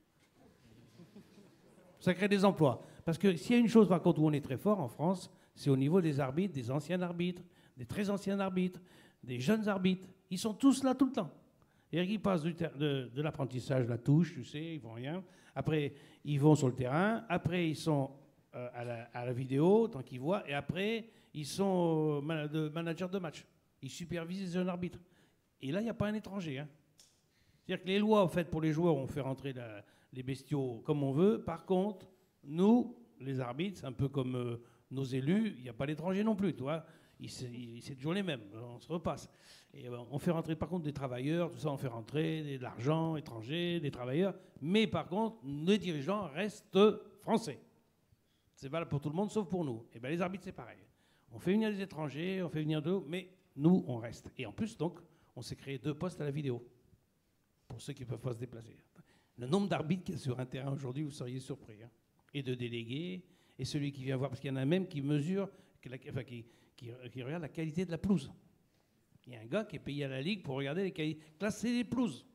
[SPEAKER 3] Ça crée des emplois. Parce que s'il y a une chose, par contre, où on est très fort en France, c'est au niveau des arbitres, des anciens arbitres, des très anciens arbitres, des jeunes arbitres. Ils sont tous là tout le temps. Et ils passent du ter- de, de l'apprentissage, la touche, tu sais, ils vont rien. Après, ils vont sur le terrain. Après, ils sont euh, à, la, à la vidéo, tant qu'ils voient. Et après, ils sont euh, man- de managers de match. Ils supervisent les jeunes arbitres. Et là, il n'y a pas un étranger. Hein. C'est-à-dire que les lois, en fait, pour les joueurs, on fait rentrer la, les bestiaux comme on veut. Par contre, nous, les arbitres, c'est un peu comme euh, nos élus, il n'y a pas d'étrangers non plus, tu vois. C'est toujours les mêmes, on se repasse. Et euh, on fait rentrer par contre des travailleurs, tout ça, on fait rentrer de l'argent étranger, des travailleurs, mais par contre, les dirigeants restent français. C'est valable pour tout le monde, sauf pour nous. Et bien les arbitres, c'est pareil. On fait venir des étrangers, on fait venir d'eux, mais nous, on reste. Et en plus, donc, on s'est créé deux postes à la vidéo, pour ceux qui ne peuvent pas se déplacer. Le nombre d'arbitres qu'il y a sur un terrain aujourd'hui, vous seriez surpris. Hein. Et de délégués, et celui qui vient voir, parce qu'il y en a même qui mesure, qui, enfin, qui, qui, qui regarde la qualité de la pelouse. Il y a un gars qui est payé à la Ligue pour regarder les qualités, classer les pelouses.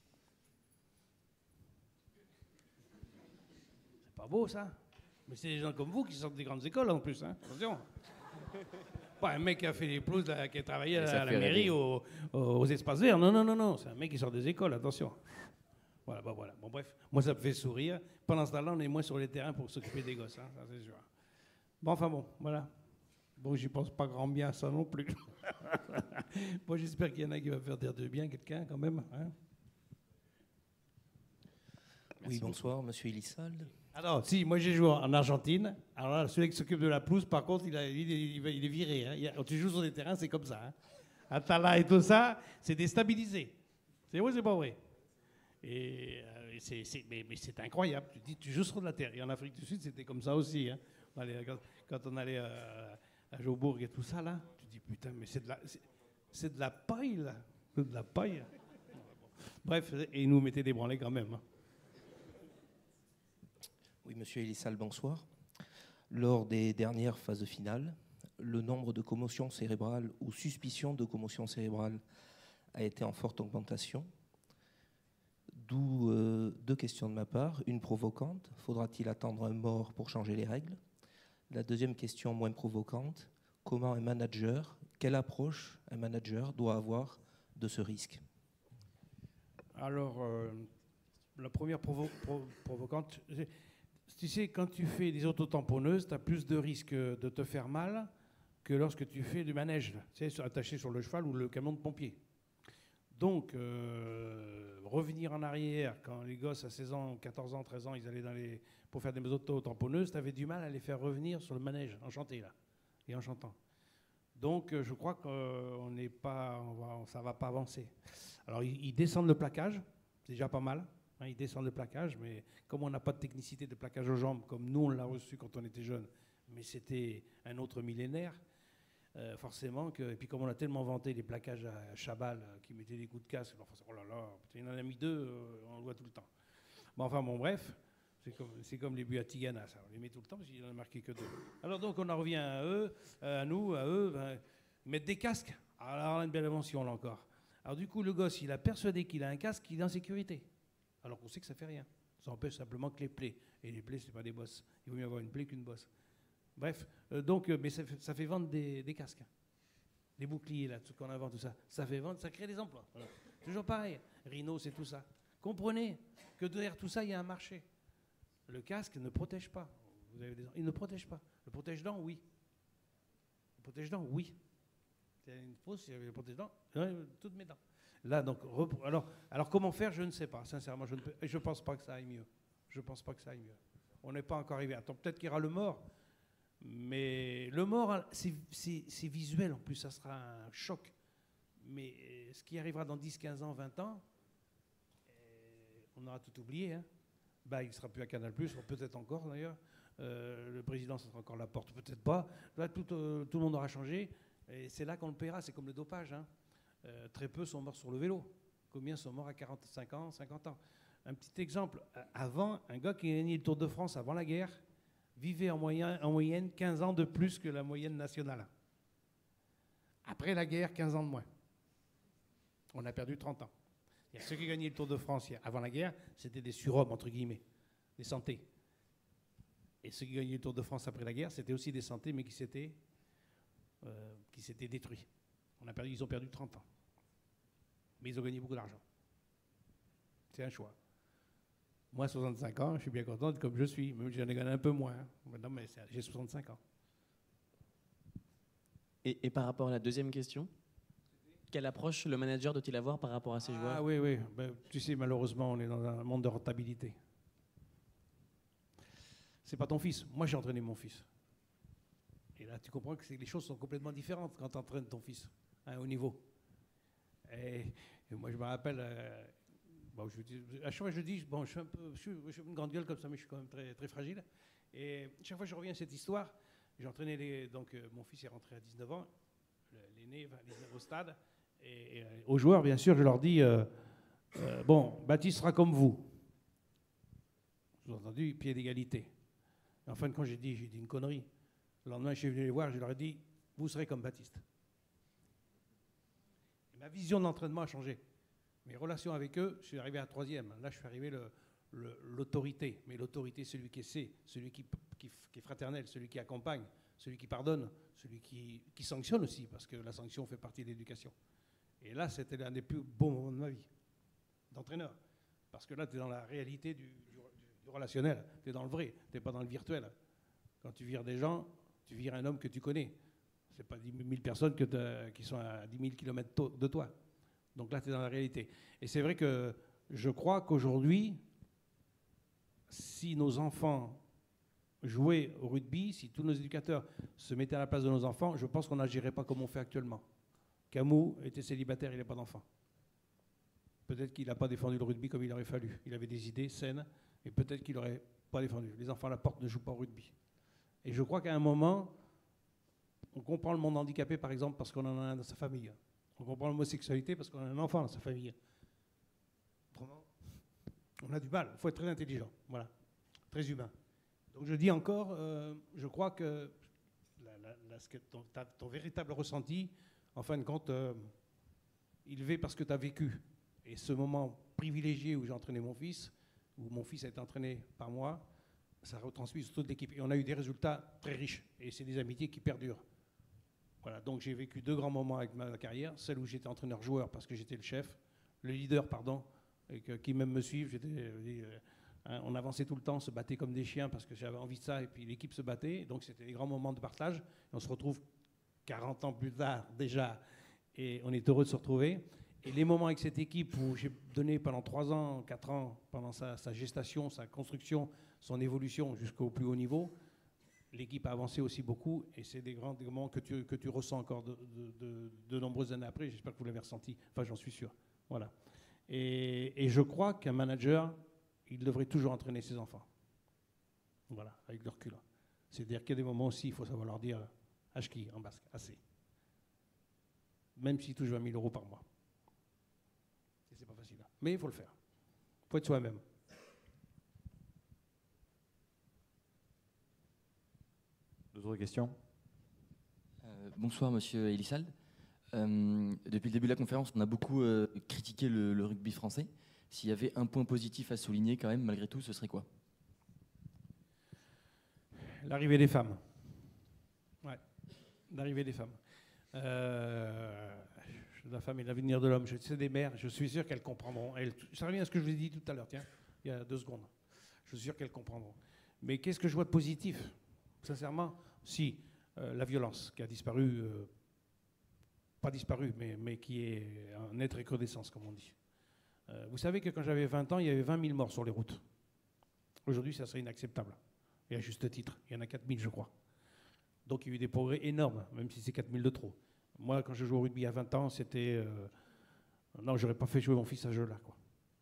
[SPEAKER 3] C'est pas beau, ça. Mais c'est des gens comme vous qui sortent des grandes écoles, en plus. Hein. Attention. Pas un mec qui a fait les pelouses, là, qui a travaillé à, à la mairie, aux, aux espaces verts. Non, non, non, non. C'est un mec qui sort des écoles, attention. Voilà, bah voilà. Bon, bref, moi, ça me fait sourire. Pendant ce temps-là, on est moins sur les terrains pour s'occuper des gosses, hein, ça c'est sûr. Bon, enfin bon, voilà. Bon, j'y pense pas grand bien à ça non plus. Bon, j'espère qu'il y en a qui va faire dire de bien quelqu'un, quand même. Hein.
[SPEAKER 12] Oui, bonsoir, monsieur Elissalde.
[SPEAKER 3] Alors, si, moi j'ai joué en Argentine. Alors là, celui qui s'occupe de la pelouse, par contre, il, a, il, il, il est viré. Hein. Il a, quand tu joues sur des terrains, c'est comme ça. Hein. Atala et tout ça, c'est déstabilisé. C'est vrai ou c'est pas vrai? Et, euh, c'est, c'est, mais, mais c'est incroyable. Tu dis, tu joues sur de la terre. Et en Afrique du Sud, c'était comme ça aussi. Hein. On allait, quand, quand on allait euh, à Jobourg et tout ça, là, tu dis, putain, mais c'est de la, c'est, c'est de la paille, là. C'est de la paille. Bref, et ils nous mettaient des branlés quand même. Hein.
[SPEAKER 12] Oui, monsieur Elissalde, bonsoir. Lors des dernières phases finales, le nombre de commotions cérébrales ou suspicion de commotion cérébrale a été en forte augmentation. D'où euh, deux questions de ma part. Une provocante, faudra-t-il attendre un mort pour changer les règles? La deuxième question moins provocante, comment un manager, quelle approche un manager doit avoir de ce risque?
[SPEAKER 3] Alors, euh, la première provo- pro- provocante, tu sais, quand tu fais des autotamponneuses, tu as plus de risques de te faire mal que lorsque tu fais du manège, tu sais, attaché sur le cheval ou le camion de pompier. Donc, euh, revenir en arrière, quand les gosses à seize ans, quatorze ans, treize ans, ils allaient dans les, pour faire des auto-tamponneuses, tu avais du mal à les faire revenir sur le manège, en chanter là, et en chantant. Donc, euh, je crois qu'on n'est pas, on va, ça ne va pas avancer. Alors, ils, ils descendent le plaquage, c'est déjà pas mal. Hein, ils descendent le plaquage, mais comme on n'a pas de technicité de plaquage aux jambes, comme nous on l'a reçu quand on était jeune, mais c'était un autre millénaire, euh, forcément que. Et puis comme on a tellement vanté les plaquages à Chabal euh, qui mettaient des coups de casque, alors, oh là là, il en a mis deux, euh, on le voit tout le temps. Bon, enfin bon, bref, c'est comme, c'est comme les buts à Tigana, ça, on les met tout le temps parce qu'il n'en a marqué que deux. Alors donc on en revient à eux, à nous, à eux, ben, mettre des casques. Alors on a une belle invention là encore. Alors du coup, le gosse, il a persuadé qu'il a un casque, qu'il est en sécurité. Alors qu'on sait que ça fait rien. Ça empêche simplement que les plaies. Et les plaies, c'est pas des bosses. Il vaut mieux avoir une plaie qu'une bosse. Bref, euh, donc, euh, mais ça fait, ça fait vendre des, des casques. Des boucliers, là, tout ce qu'on invente, tout ça. Ça fait vendre, ça crée des emplois. Voilà. Toujours pareil. Rhino, c'est tout ça. Comprenez que derrière tout ça, il y a un marché. Le casque ne protège pas. Vous avez des... Il ne protège pas. Le protège-dents, oui. Le protège-dents, oui. C'est une fausse, il y avait le protège-dents. Toutes mes dents. Là, donc, alors, alors comment faire, je ne sais pas. Sincèrement, je ne peux, je pense pas que ça aille mieux. Je pense pas que ça aille mieux. On n'est pas encore arrivé. Attends, peut-être qu'il y aura le mort, mais le mort, c'est, c'est, c'est visuel. En plus, ça sera un choc. Mais ce qui arrivera dans dix, quinze ans, vingt ans, on aura tout oublié. Hein. Bah, il ne sera plus à Canal plus, peut-être encore d'ailleurs. Euh, le président, ça sera encore la porte, peut-être pas. Là, tout, euh, tout le monde aura changé. Et c'est là qu'on le paiera. C'est comme le dopage. Hein. Euh, très peu sont morts sur le vélo. Combien sont morts à quarante-cinq ans, cinquante ans? Un petit exemple. Avant, un gars qui a gagné le Tour de France avant la guerre vivait en, moyen, en moyenne quinze ans de plus que la moyenne nationale. Après la guerre, quinze ans de moins. On a perdu trente ans. Il y a ceux qui gagnaient le Tour de France avant la guerre, c'était des surhommes, entre guillemets, des santés. Et ceux qui gagnaient le Tour de France après la guerre, c'était aussi des santés, mais qui s'étaient, euh, qui s'étaient détruits. On a perdu, ils ont perdu trente ans. Mais ils ont gagné beaucoup d'argent. C'est un choix. Moi, soixante-cinq ans, je suis bien content comme je suis. Même si j'en ai gagné un peu moins. Hein. Maintenant, mais j'ai soixante-cinq ans.
[SPEAKER 13] Et, et par rapport à la deuxième question, quelle approche le manager doit-il avoir par rapport à ses joueurs?
[SPEAKER 3] Ah oui, oui. Ben, tu sais, malheureusement, on est dans un monde de rentabilité. C'est pas ton fils. Moi, j'ai entraîné mon fils. Et là, tu comprends que les choses sont complètement différentes quand tu entraînes ton fils à un haut niveau. Et, et moi, je me rappelle, euh, bon, je, à chaque fois, je dis, bon, je suis un peu, je suis, je suis une grande gueule comme ça, mais je suis quand même très, très fragile. Et chaque fois, je reviens à cette histoire. J'ai entraîné les, donc euh, mon fils est rentré à dix-neuf ans, l'aîné va au stade. Et, et euh, aux joueurs, bien sûr, je leur dis, euh, euh, bon, Baptiste sera comme vous. Vous avez entendu, pied d'égalité. En fin de compte, j'ai dit, j'ai dit une connerie. Le lendemain, je suis venu les voir, je leur ai dit, vous serez comme Baptiste. Et ma vision de l'entraînement a changé. Mes relations avec eux, je suis arrivé à la troisième. Là, je suis arrivé le, le, l'autorité. Mais l'autorité, celui qui essaie, celui qui, qui, qui est fraternel, celui qui accompagne, celui qui pardonne, celui qui, qui sanctionne aussi, parce que la sanction fait partie de l'éducation. Et là, c'était l'un des plus beaux moments de ma vie, d'entraîneur. Parce que là, tu es dans la réalité du, du, du relationnel. Tu es dans le vrai, tu n'es pas dans le virtuel. Quand tu vires des gens, tu vires un homme que tu connais. Ce n'est pas dix mille personnes que qui sont à dix mille kilomètres de toi. Donc là, tu es dans la réalité. Et c'est vrai que je crois qu'aujourd'hui, si nos enfants jouaient au rugby, si tous nos éducateurs se mettaient à la place de nos enfants, je pense qu'on n'agirait pas comme on fait actuellement. Camus était célibataire, il n'a pas d'enfant. Peut-être qu'il n'a pas défendu le rugby comme il aurait fallu. Il avait des idées saines, et peut-être qu'il n'aurait pas défendu. Les enfants à la porte ne jouent pas au rugby. Et je crois qu'à un moment, on comprend le monde handicapé, par exemple, parce qu'on en a un dans sa famille. On comprend l'homosexualité parce qu'on a un enfant dans sa famille. Autrement, on a du mal. Il faut être très intelligent, voilà, très humain. Donc je dis encore, euh, je crois que la, la, la, ce que ton, ta, ton véritable ressenti, en fin de compte, euh, il va parce que tu as vécu. Et ce moment privilégié où j'ai entraîné mon fils, où mon fils a été entraîné par moi, ça retransmet sur toute l'équipe. Et on a eu des résultats très riches. Et c'est des amitiés qui perdurent. Voilà, donc j'ai vécu deux grands moments avec ma carrière. Celle où j'étais entraîneur-joueur parce que j'étais le chef, le leader, pardon, et que, qui même me suivent. J'étais, euh, hein, on avançait tout le temps, on se battait comme des chiens parce que j'avais envie de ça. Et puis l'équipe se battait. Donc c'était des grands moments de partage. Et on se retrouve quarante ans plus tard déjà. Et on est heureux de se retrouver. Et les moments avec cette équipe où j'ai donné pendant trois ans, quatre ans, pendant sa, sa gestation, sa construction, son évolution jusqu'au plus haut niveau, l'équipe a avancé aussi beaucoup et c'est des grands des moments que tu, que tu ressens encore de, de, de, de nombreuses années après. J'espère que vous l'avez ressenti. Enfin, j'en suis sûr. Voilà. Et, et je crois qu'un manager, il devrait toujours entraîner ses enfants. Voilà, avec le recul. C'est-à-dire qu'il y a des moments aussi, il faut savoir leur dire « Ashki » en basque, assez. Même s'ils touchent vingt mille euros par mois. Et c'est pas facile. Mais il faut le faire. Il faut être soi-même.
[SPEAKER 6] D'autres questions?
[SPEAKER 14] Euh, bonsoir, monsieur Elissalde. Euh, depuis le début de la conférence, on a beaucoup euh, critiqué le, le rugby français. S'il y avait un point positif à souligner, quand même, malgré tout, ce serait quoi?
[SPEAKER 3] L'arrivée des femmes. Ouais, l'arrivée des femmes. Euh, la femme est l'avenir de l'homme. C'est des mères, je suis sûr qu'elles comprendront. Elles, ça revient à ce que je vous ai dit tout à l'heure, tiens, il y a deux secondes. Je suis sûr qu'elles comprendront. Mais qu'est-ce que je vois de positif? Sincèrement, si, euh, la violence qui a disparu, euh, pas disparu, mais, mais qui est un net recrudescence, comme on dit. Euh, vous savez que quand j'avais vingt ans, il y avait vingt mille morts sur les routes. Aujourd'hui, ça serait inacceptable. Et à juste titre, il y en a quatre mille, je crois. Donc il y a eu des progrès énormes, même si c'est quatre mille de trop. Moi, quand je jouais au rugby à vingt ans, c'était... Euh, non, j'aurais pas fait jouer mon fils à ce jeu-là, quoi.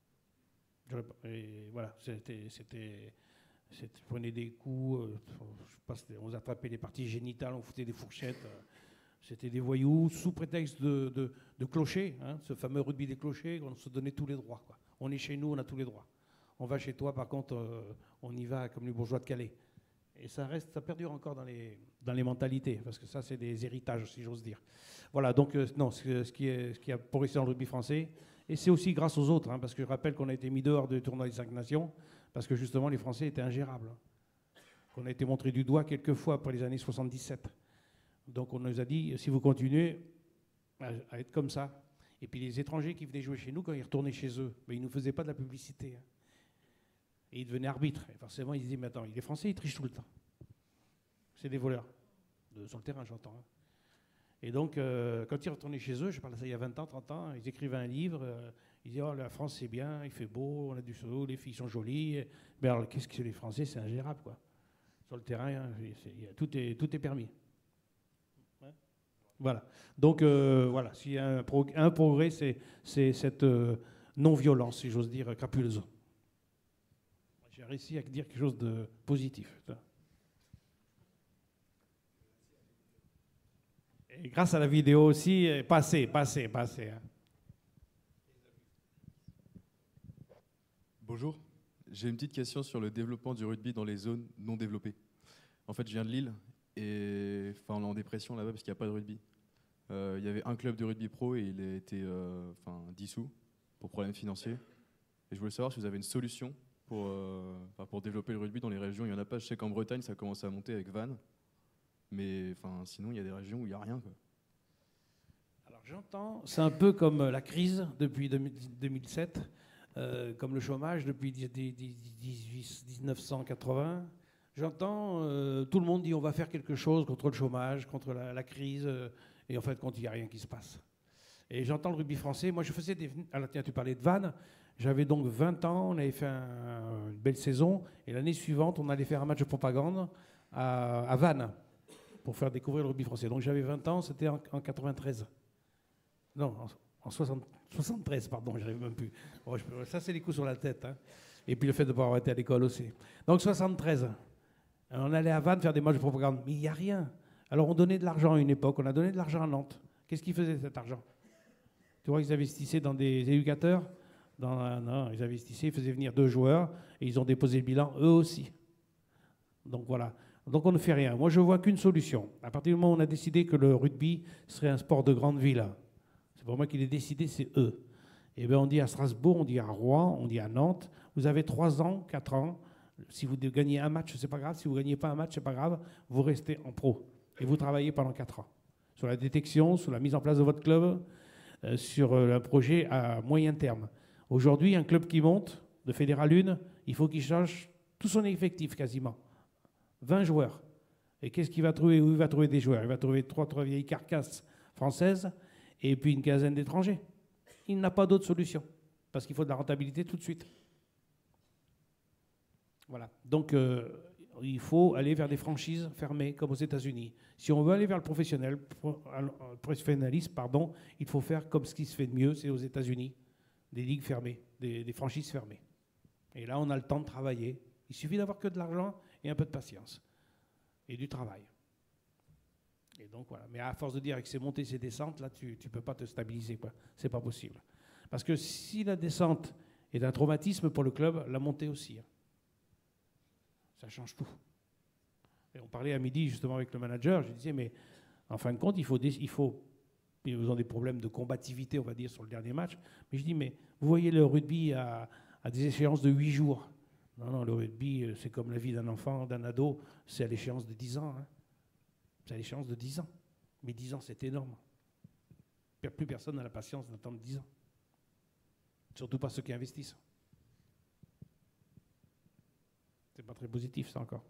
[SPEAKER 3] Pas, et voilà, c'était... c'était je prenais des coups, euh, je sais pas, on attrapait les parties génitales, on foutait des fourchettes. Euh, c'était des voyous, sous prétexte de, de, de clocher, hein, ce fameux rugby des clochers, on se donnait tous les droits, quoi. On est chez nous, on a tous les droits. On va chez toi, par contre, euh, on y va comme les bourgeois de Calais. Et ça reste, ça perdure encore dans les, dans les mentalités, parce que ça, c'est des héritages, si j'ose dire. Voilà, donc, euh, non, ce, ce, qui est, ce qui a progressé dans le rugby français, et c'est aussi grâce aux autres, hein, parce que je rappelle qu'on a été mis dehors du tournoi des cinq nations, parce que justement, les Français étaient ingérables. Qu'on a été montré du doigt quelques fois après les années soixante-dix-sept. Donc, on nous a dit, si vous continuez à, à être comme ça, et puis les étrangers qui venaient jouer chez nous, quand ils retournaient chez eux, ben, ils ne nous faisaient pas de la publicité, hein. Et ils devenaient arbitres. Et forcément, ils disaient, mais attends, les Français, ils trichent tout le temps. C'est des voleurs. De, sur le terrain, j'entends. Hein. Et donc, euh, quand ils retournaient chez eux, je parle de ça il y a vingt ans, trente ans, ils écrivaient un livre, euh, ils disaient, oh, la France, c'est bien, il fait beau, on a du soleil, les filles sont jolies. Mais alors, qu'est-ce que c'est les Français? C'est ingérable, quoi. Sur le terrain, hein, c'est, y a, tout, est, tout est permis. Ouais. Voilà. Donc, euh, voilà, s'il y a un, prog- un progrès, c'est, c'est cette euh, non-violence, si j'ose dire, crapuleuse. J'ai réussi à dire quelque chose de positif. Et grâce à la vidéo aussi, passez, passez, passez. Hein.
[SPEAKER 15] Bonjour, j'ai une petite question sur le développement du rugby dans les zones non développées. En fait, je viens de Lille et enfin, on est en dépression là-bas parce qu'il n'y a pas de rugby. Euh, il y avait un club de rugby pro et il a été euh, enfin, dissous pour problèmes financiers. Et je voulais savoir si vous avez une solution pour, euh, pour développer le rugby dans les régions. Il n'y en a pas. Je sais qu'en Bretagne, ça a commencé à monter avec Vannes. Mais sinon, il y a des régions où il n'y a rien, quoi.
[SPEAKER 3] Alors j'entends, c'est un peu comme la crise depuis deux mille sept, euh, comme le chômage depuis mille neuf cent quatre-vingts. J'entends, euh, tout le monde dit on va faire quelque chose contre le chômage, contre la, la crise, euh, et en fait, quand il n'y a rien qui se passe. Et j'entends le rugby français. Moi, je faisais des... Alors tiens, tu parlais de Vannes. J'avais donc vingt ans, on avait fait un, une belle saison, et l'année suivante, on allait faire un match de propagande à, à Vannes, pour faire découvrir le rugby français. Donc j'avais vingt ans, c'était en, en quatre-vingt-treize. Non, en, en soixante, soixante-treize, pardon, j'arrive même plus. Bon, je, ça, c'est les coups sur la tête. Hein. Et puis le fait de ne pas avoir été à l'école aussi. Donc soixante-treize, on allait à Vannes faire des matchs de propagande, mais il n'y a rien. Alors on donnait de l'argent à une époque, on a donné de l'argent à Nantes. Qu'est-ce qu'ils faisaient cet argent? Tu vois qu'ils investissaient dans des éducateurs dans, non, ils investissaient, ils faisaient venir deux joueurs, et ils ont déposé le bilan, eux aussi. Donc voilà. Donc on ne fait rien. Moi, je ne vois qu'une solution. À partir du moment où on a décidé que le rugby serait un sport de grande ville, c'est pas moi qui l'ai décidé, c'est eux. Et bien on dit à Strasbourg, on dit à Rouen, on dit à Nantes, vous avez trois ans, quatre ans, si vous gagnez un match, c'est pas grave, si vous ne gagnez pas un match, c'est pas grave, vous restez en pro. Et vous travaillez pendant quatre ans. Sur la détection, sur la mise en place de votre club, euh, sur euh, un projet à moyen terme. Aujourd'hui, un club qui monte, de Fédéral un, il faut qu'il change tout son effectif quasiment. vingt joueurs. Et qu'est-ce qu'il va trouver? Où il va trouver des joueurs? Il va trouver trois, trois vieilles carcasses françaises et puis une quinzaine d'étrangers. il n'a pas d'autre solution. Parce qu'il faut de la rentabilité tout de suite. Voilà. Donc, euh, il faut aller vers des franchises fermées, comme aux États-Unis. Si on veut aller vers le professionnel, pro, euh, professionnalisme, pardon, il faut faire comme ce qui se fait de mieux, c'est aux États-Unis. Des ligues fermées, des, des franchises fermées. Et là, on a le temps de travailler. Il suffit d'avoir que de l'argent et un peu de patience. Et du travail. Et donc, voilà. Mais à force de dire que c'est montée, c'est descente, là, tu ne peux pas te stabiliser. Ce n'est pas possible. Parce que si la descente est un traumatisme pour le club, la montée aussi. Hein. Ça change tout. Et on parlait à midi justement avec le manager, je disais, mais en fin de compte, il faut, des, il faut, ils ont des problèmes de combativité, on va dire, sur le dernier match. Mais je dis, mais vous voyez le rugby à, à des échéances de huit jours. Non, non, le rugby, c'est comme la vie d'un enfant, d'un ado, c'est à l'échéance de dix ans. Hein. C'est à l'échéance de dix ans. Mais dix ans, c'est énorme. Plus personne n'a la patience d'attendre dix ans. Surtout pas ceux qui investissent. C'est pas très positif, ça, encore.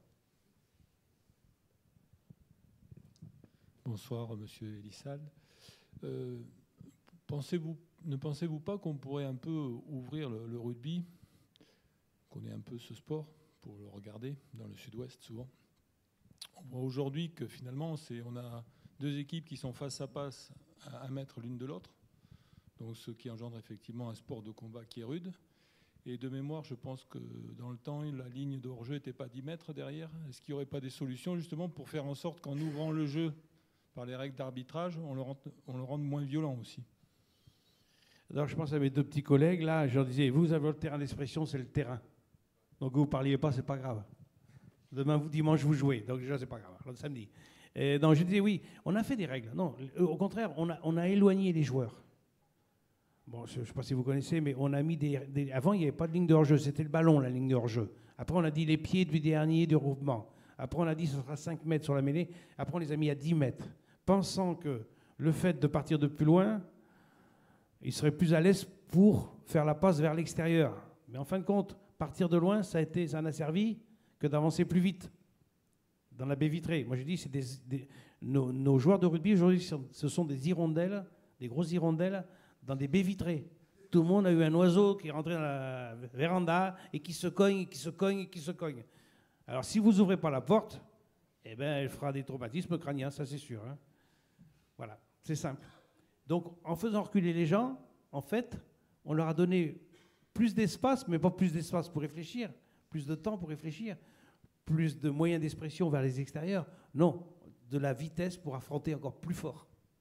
[SPEAKER 16] Bonsoir, Monsieur Elissalde. Euh, pensez-vous, ne pensez-vous pas qu'on pourrait un peu ouvrir le, le rugby, qu'on ait un peu ce sport pour le regarder dans le sud-ouest souvent? On voit aujourd'hui que finalement, c'est, on a deux équipes qui sont face à face à un mètre l'une de l'autre, donc ce qui engendre effectivement un sport de combat qui est rude. Et de mémoire, je pense que dans le temps, la ligne de hors-jeu n'était pas dix mètres derrière. Est-ce qu'il n'y aurait pas des solutions justement pour faire en sorte qu'en ouvrant le jeu par les règles d'arbitrage, on le rende, on le rende moins violent aussi?
[SPEAKER 3] Alors je pense à mes deux petits collègues, là, je leur disais, vous avez votre terrain d'expression, c'est le terrain. Donc vous ne parliez pas, c'est pas grave. Demain, vous, dimanche, vous jouez, donc déjà, c'est pas grave, le samedi. Et donc je disais, oui, on a fait des règles. Non, au contraire, on a, on a éloigné les joueurs. Bon, je ne sais pas si vous connaissez, mais on a mis des... des avant, il n'y avait pas de ligne de hors-jeu, c'était le ballon, la ligne de hors-jeu. Après, on a dit les pieds du dernier du regroupement. Après, on a dit ce sera cinq mètres sur la mêlée. Après, on les a mis à dix mètres. Pensant que le fait de partir de plus loin, ils seraient plus à l'aise pour faire la passe vers l'extérieur. Mais en fin de compte, partir de loin, ça a été, ça n'a servi que d'avancer plus vite dans la baie vitrée. Moi, je dis, c'est des, des, nos, nos joueurs de rugby aujourd'hui, ce sont des hirondelles, des grosses hirondelles, dans des baies vitrées. Tout le monde a eu un oiseau qui est rentré dans la véranda et qui se cogne, qui se cogne, qui se cogne. Alors, si vous n'ouvrez pas la porte, eh ben, elle fera des traumatismes crâniens, ça c'est sûr. Hein. Voilà, c'est simple. Donc, en faisant reculer les gens, en fait, on leur a donné plus d'espace, mais pas plus d'espace pour réfléchir, plus de temps pour réfléchir, plus de moyens d'expression vers les extérieurs. Non, de la vitesse pour affronter encore plus fort.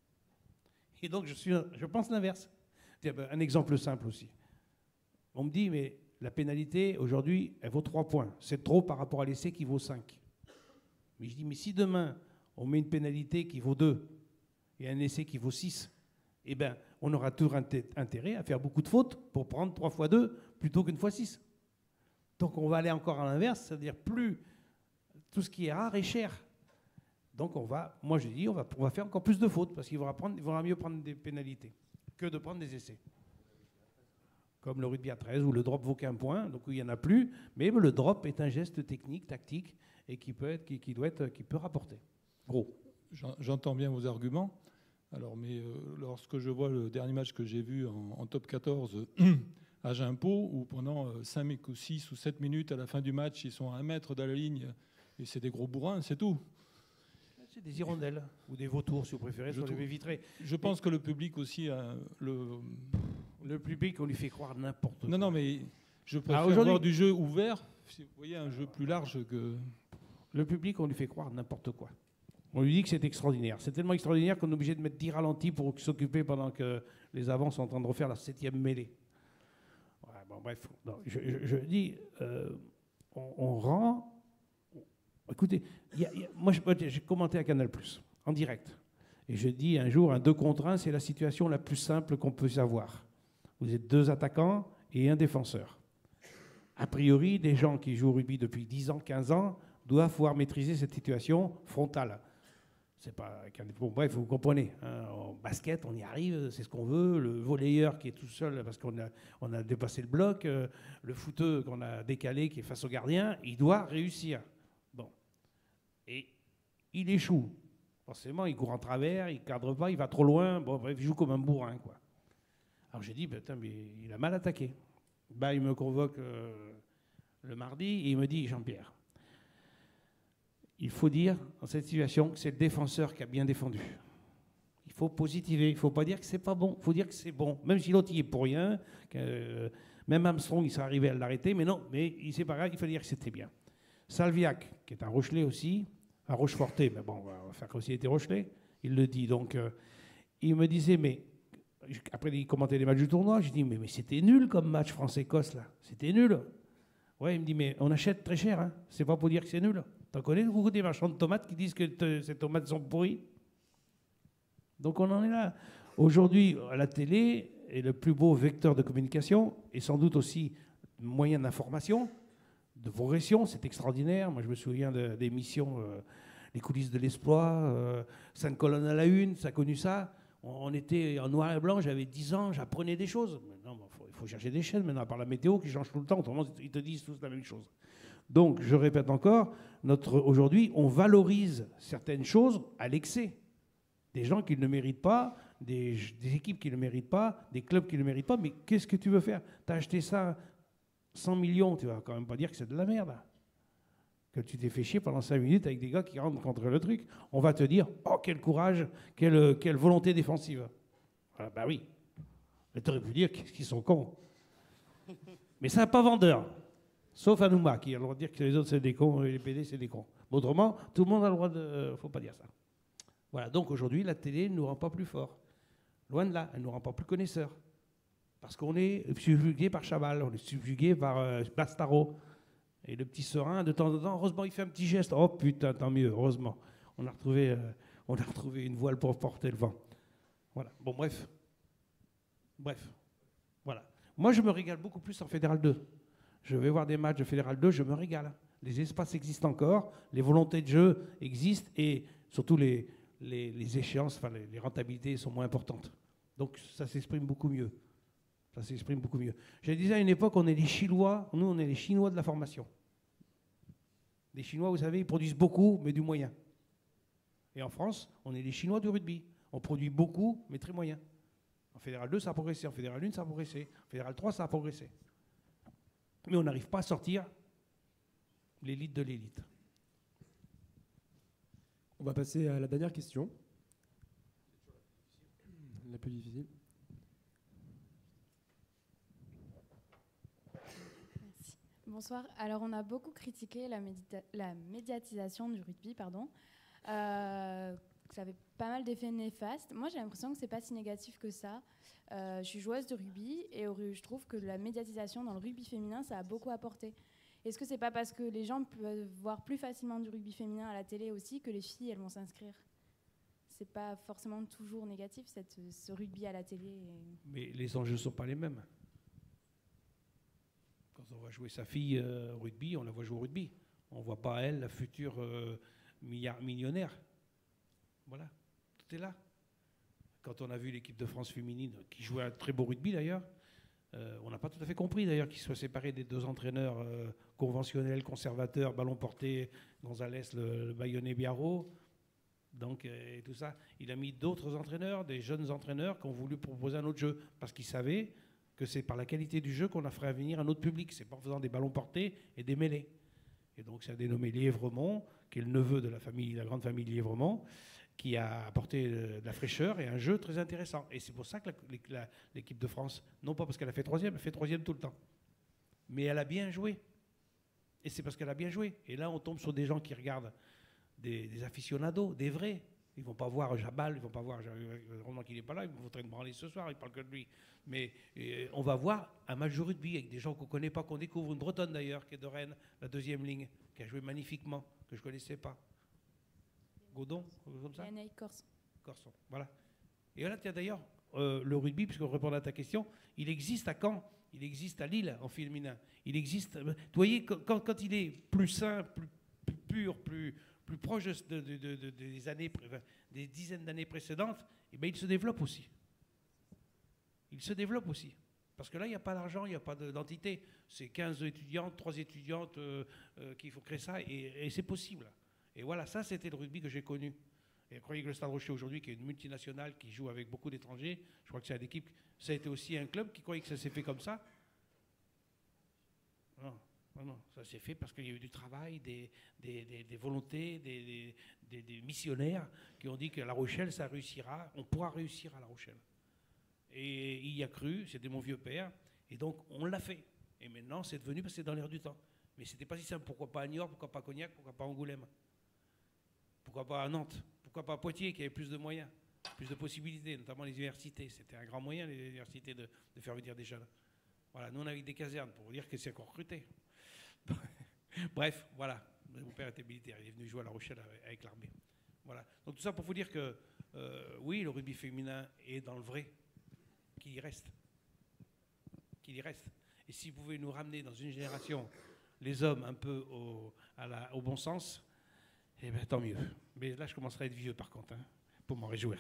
[SPEAKER 3] Et donc, je, suis, je pense l'inverse. Un exemple simple aussi. On me dit, mais la pénalité, aujourd'hui, elle vaut trois points. C'est trop par rapport à l'essai qui vaut cinq. Mais je dis, mais si demain, on met une pénalité qui vaut deux et un essai qui vaut six, eh bien, on aura toujours intérêt à faire beaucoup de fautes pour prendre trois fois deux plutôt qu'une fois six. Donc, on va aller encore à l'inverse, c'est-à-dire plus tout ce qui est rare est cher. Donc, on va, moi je dis, on va, on va faire encore plus de fautes parce qu'il vaudra, prendre, il vaudra mieux prendre des pénalités que de prendre des essais. Comme le rugby à treize où le drop vaut qu'un point, donc où il n'y en a plus, mais le drop est un geste technique, tactique, et qui peut, être, qui, qui doit être, qui peut rapporter. Gros.
[SPEAKER 16] J'entends bien vos arguments. Alors, mais euh, lorsque je vois le dernier match que j'ai vu en, en top quatorze à Gimpot, où pendant euh, cinq ou six ou sept minutes à la fin du match, ils sont à un mètre de la ligne, et c'est des gros bourrins, c'est tout.
[SPEAKER 3] C'est des hirondelles, ou des vautours, si vous préférez, sur les baies vitrées.
[SPEAKER 16] Je pense et que le public aussi... A le...
[SPEAKER 3] le public, on lui fait croire n'importe quoi.
[SPEAKER 16] Non, non, mais je préfère ah, avoir du jeu ouvert, si vous voyez, un jeu plus large que...
[SPEAKER 3] Le public, on lui fait croire n'importe quoi. On lui dit que c'est extraordinaire. C'est tellement extraordinaire qu'on est obligé de mettre dix ralentis pour s'occuper pendant que les avants sont en train de refaire la septième mêlée. Ouais, bon, bref, non, je, je, je dis, euh, on, on rend... Écoutez, y a, y a, moi j'ai commenté à Canal plus, en direct. Et je dis un jour, un deux contre un, c'est la situation la plus simple qu'on peut avoir. Vous êtes deux attaquants et un défenseur. A priori, des gens qui jouent au rugby depuis dix ans, quinze ans, doivent pouvoir maîtriser cette situation frontale. C'est pas, bon, bref, vous comprenez. Hein, en basket, on y arrive, c'est ce qu'on veut. Le volleyeur qui est tout seul parce qu'on a, on a dépassé le bloc, euh, le footeux qu'on a décalé qui est face au gardien, il doit réussir. Bon. Et il échoue. Forcément, il court en travers, il ne cadre pas, il va trop loin. Bon, bref, il joue comme un bourrin, quoi. Alors j'ai dit, putain, mais il a mal attaqué. Bah, il me convoque euh, le mardi et il me dit, Jean-Pierre, il faut dire, dans cette situation, que c'est le défenseur qui a bien défendu. Il faut positiver, il ne faut pas dire que c'est pas bon, il faut dire que c'est bon. Même si l'autre, il est pour rien, que, euh, même Armstrong, il serait arrivé à l'arrêter, mais non, mais c'est pas grave, il faut dire que c'était bien. Salviac, qui est un Rochelet aussi, un Rocheforté, mais bon, on va faire comme s'il était Rochelet, il le dit. Donc, euh, il me disait, mais, après il commentait les matchs du tournoi, je dis, mais, mais c'était nul comme match France-Écosse, là, c'était nul. Ouais, il me dit, mais on achète très cher, hein. C'est pas pour dire que c'est nul. T'en connais beaucoup des marchands de tomates qui disent que te, ces tomates sont pourries? Donc on en est là. Aujourd'hui, la télé est le plus beau vecteur de communication et sans doute aussi moyen d'information, de progression. C'est extraordinaire. Moi, je me souviens d'émissions, euh, les coulisses de l'exploit, euh, cinq colonnes à la une, ça a connu ça. On, on était en noir et blanc, j'avais dix ans, j'apprenais des choses. Maintenant, il faut, faut chercher des chaînes, maintenant, à part la météo qui change tout le temps. Autrement, ils te disent tous la même chose. Donc, je répète encore, notre, aujourd'hui, on valorise certaines choses à l'excès. Des gens qui ne le méritent pas, des, des équipes qui ne le méritent pas, des clubs qui ne le méritent pas. Mais qu'est-ce que tu veux faire? Tu as acheté ça cent millions, tu vas quand même pas dire que c'est de la merde. Que tu t'es fait chier pendant cinq minutes avec des gars qui rentrent contre le truc. On va te dire, oh, quel courage, quelle, quelle volonté défensive. Ah, bah oui. Mais tu aurais pu dire qu'ils sont cons. Mais ça n'a pas vendeur. Sauf Anouma, qui a le droit de dire que les autres, c'est des cons, et les P D, c'est des cons. Autrement, tout le monde a le droit de... Il ne faut pas dire ça. Voilà, donc aujourd'hui, la télé ne nous rend pas plus forts. Loin de là, elle ne nous rend pas plus connaisseurs. Parce qu'on est subjugué par Chaval, on est subjugué par euh, Bastaro. Et le petit serein, de temps en temps, heureusement, il fait un petit geste. Oh putain, tant mieux, heureusement. On a retrouvé, euh, on a retrouvé une voile pour porter le vent. Voilà, bon, bref. Bref. Voilà. Moi, je me régale beaucoup plus en Fédéral deux. Je vais voir des matchs de Fédéral deux, je me régale. Les espaces existent encore, les volontés de jeu existent et surtout les, les, les échéances, enfin les, les rentabilités sont moins importantes. Donc ça s'exprime beaucoup mieux. Ça s'exprime beaucoup mieux. Je disais à une époque, on est les Chinois, nous on est les Chinois de la formation. Les Chinois, vous savez, ils produisent beaucoup, mais du moyen. Et en France, on est les Chinois du rugby. On produit beaucoup, mais très moyen. En Fédéral deux, ça a progressé. En Fédéral un, ça a progressé. En Fédéral trois, ça a progressé. Mais on n'arrive pas à sortir l'élite de l'élite.
[SPEAKER 2] On va passer à la dernière question. La plus difficile.
[SPEAKER 17] Merci. Bonsoir. Alors, on a beaucoup critiqué la, médita- la médiatisation du rugby, pardon. Euh, ça avait pas mal d'effets néfastes. Moi, j'ai l'impression que c'est pas si négatif que ça. Euh, je suis joueuse de rugby et au, je trouve que la médiatisation dans le rugby féminin, ça a beaucoup apporté. Est-ce que c'est pas parce que les gens peuvent voir plus facilement du rugby féminin à la télé aussi que les filles, elles vont s'inscrire? C'est pas forcément toujours négatif, cette, ce rugby à la télé. Et...
[SPEAKER 3] Mais les enjeux ne sont pas les mêmes. Quand on va jouer sa fille euh, au rugby, on la voit jouer au rugby. On ne voit pas elle, la future euh, milliard, millionnaire. Voilà, tout est là. Quand on a vu l'équipe de France féminine, qui jouait un très beau rugby d'ailleurs, euh, on n'a pas tout à fait compris d'ailleurs qu'ils soient séparés des deux entraîneurs euh, conventionnels, conservateurs, ballon porté, Gonzalez, le, le Bayonnais Biarro. Donc, euh, et tout ça. Il a mis d'autres entraîneurs, des jeunes entraîneurs qui ont voulu proposer un autre jeu, parce qu'ils savaient que c'est par la qualité du jeu qu'on a fait venir un autre public. C'est pas en faisant des ballons portés et des mêlées. Et donc, c'est un dénommé Lièvremont, qui est le neveu de la famille, la grande famille Lièvremont, qui a apporté de la fraîcheur et un jeu très intéressant. Et c'est pour ça que la, la, l'équipe de France, non pas parce qu'elle a fait troisième, elle fait troisième tout le temps, mais elle a bien joué. Et c'est parce qu'elle a bien joué. Et là, on tombe sur des gens qui regardent des, des aficionados, des vrais. Ils ne vont pas voir Jabal, ils ne vont pas voir, heureusement qu'il n'est pas là, ils vont train de branler ce soir, il ne parle que de lui. Mais euh, on va voir un match de rugby avec des gens qu'on ne connaît pas, qu'on découvre. Une Bretonne d'ailleurs, qui est de Rennes, la deuxième ligne, qui a joué magnifiquement, que je ne connaissais pas. Godon, comme ça
[SPEAKER 17] Yannick Corson.
[SPEAKER 3] Corson, voilà. Et là, tu as d'ailleurs euh, le rugby, puisqu'on répond à ta question, il existe à Caen, il existe à Lille en féminin. Il existe. Vous voyez, quand, quand il est plus sain, plus, plus pur, plus, plus proche de, de, de, de, des années, des dizaines d'années précédentes, eh bien, il se développe aussi. Il se développe aussi. Parce que là, il n'y a pas d'argent, il n'y a pas d'entité. C'est quinze étudiantes, trois étudiantes euh, euh, qu'il faut créer ça, et, et c'est possible. Et voilà, ça, c'était le rugby que j'ai connu. Et vous croyez que le Stade Rocher aujourd'hui, qui est une multinationale, qui joue avec beaucoup d'étrangers, je crois que c'est une équipe, ça a été aussi un club qui croyait que ça s'est fait comme ça? Non, non, non, ça s'est fait parce qu'il y a eu du travail, des, des, des, des volontés, des, des, des missionnaires qui ont dit que La Rochelle, ça réussira, on pourra réussir à La Rochelle. Et il y a cru, c'était mon vieux père, et donc on l'a fait. Et maintenant, c'est devenu parce que c'est dans l'air du temps. Mais c'était pas si simple. Pourquoi pas à Niort, pourquoi pas à Cognac, pourquoi pas à Angoulême? Pourquoi pas à Nantes? Pourquoi pas à Poitiers, qui avait plus de moyens, plus de possibilités, notamment les universités. C'était un grand moyen, les universités, de, de faire venir des jeunes. Voilà, nous on avait des casernes, pour vous dire que c'est encore recruté. Bref, voilà. Mon père était militaire, il est venu jouer à La Rochelle avec, avec l'armée. Voilà. Donc tout ça pour vous dire que, euh, oui, le rugby féminin est dans le vrai, qu'il y reste. Qu'il y reste. Et si vous pouvez nous ramener dans une génération, les hommes un peu au, à la, au bon sens, eh bien tant mieux. Mais là, je commencerai à être vieux par contre, hein, pour m'en réjouir.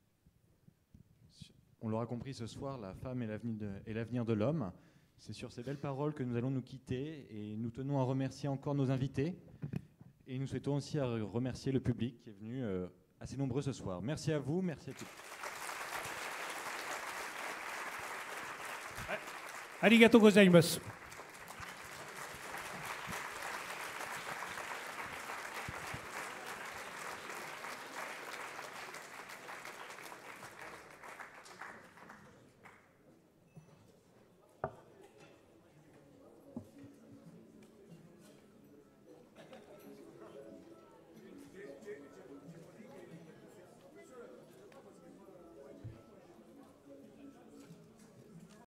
[SPEAKER 6] On l'aura compris ce soir, la femme est l'avenir de, est l'avenir de l'homme. C'est sur ces belles paroles que nous allons nous quitter et nous tenons à remercier encore nos invités. Et nous souhaitons aussi à remercier le public qui est venu euh, assez nombreux ce soir. Merci à vous, merci à tous.
[SPEAKER 3] Arigato gozaimasu.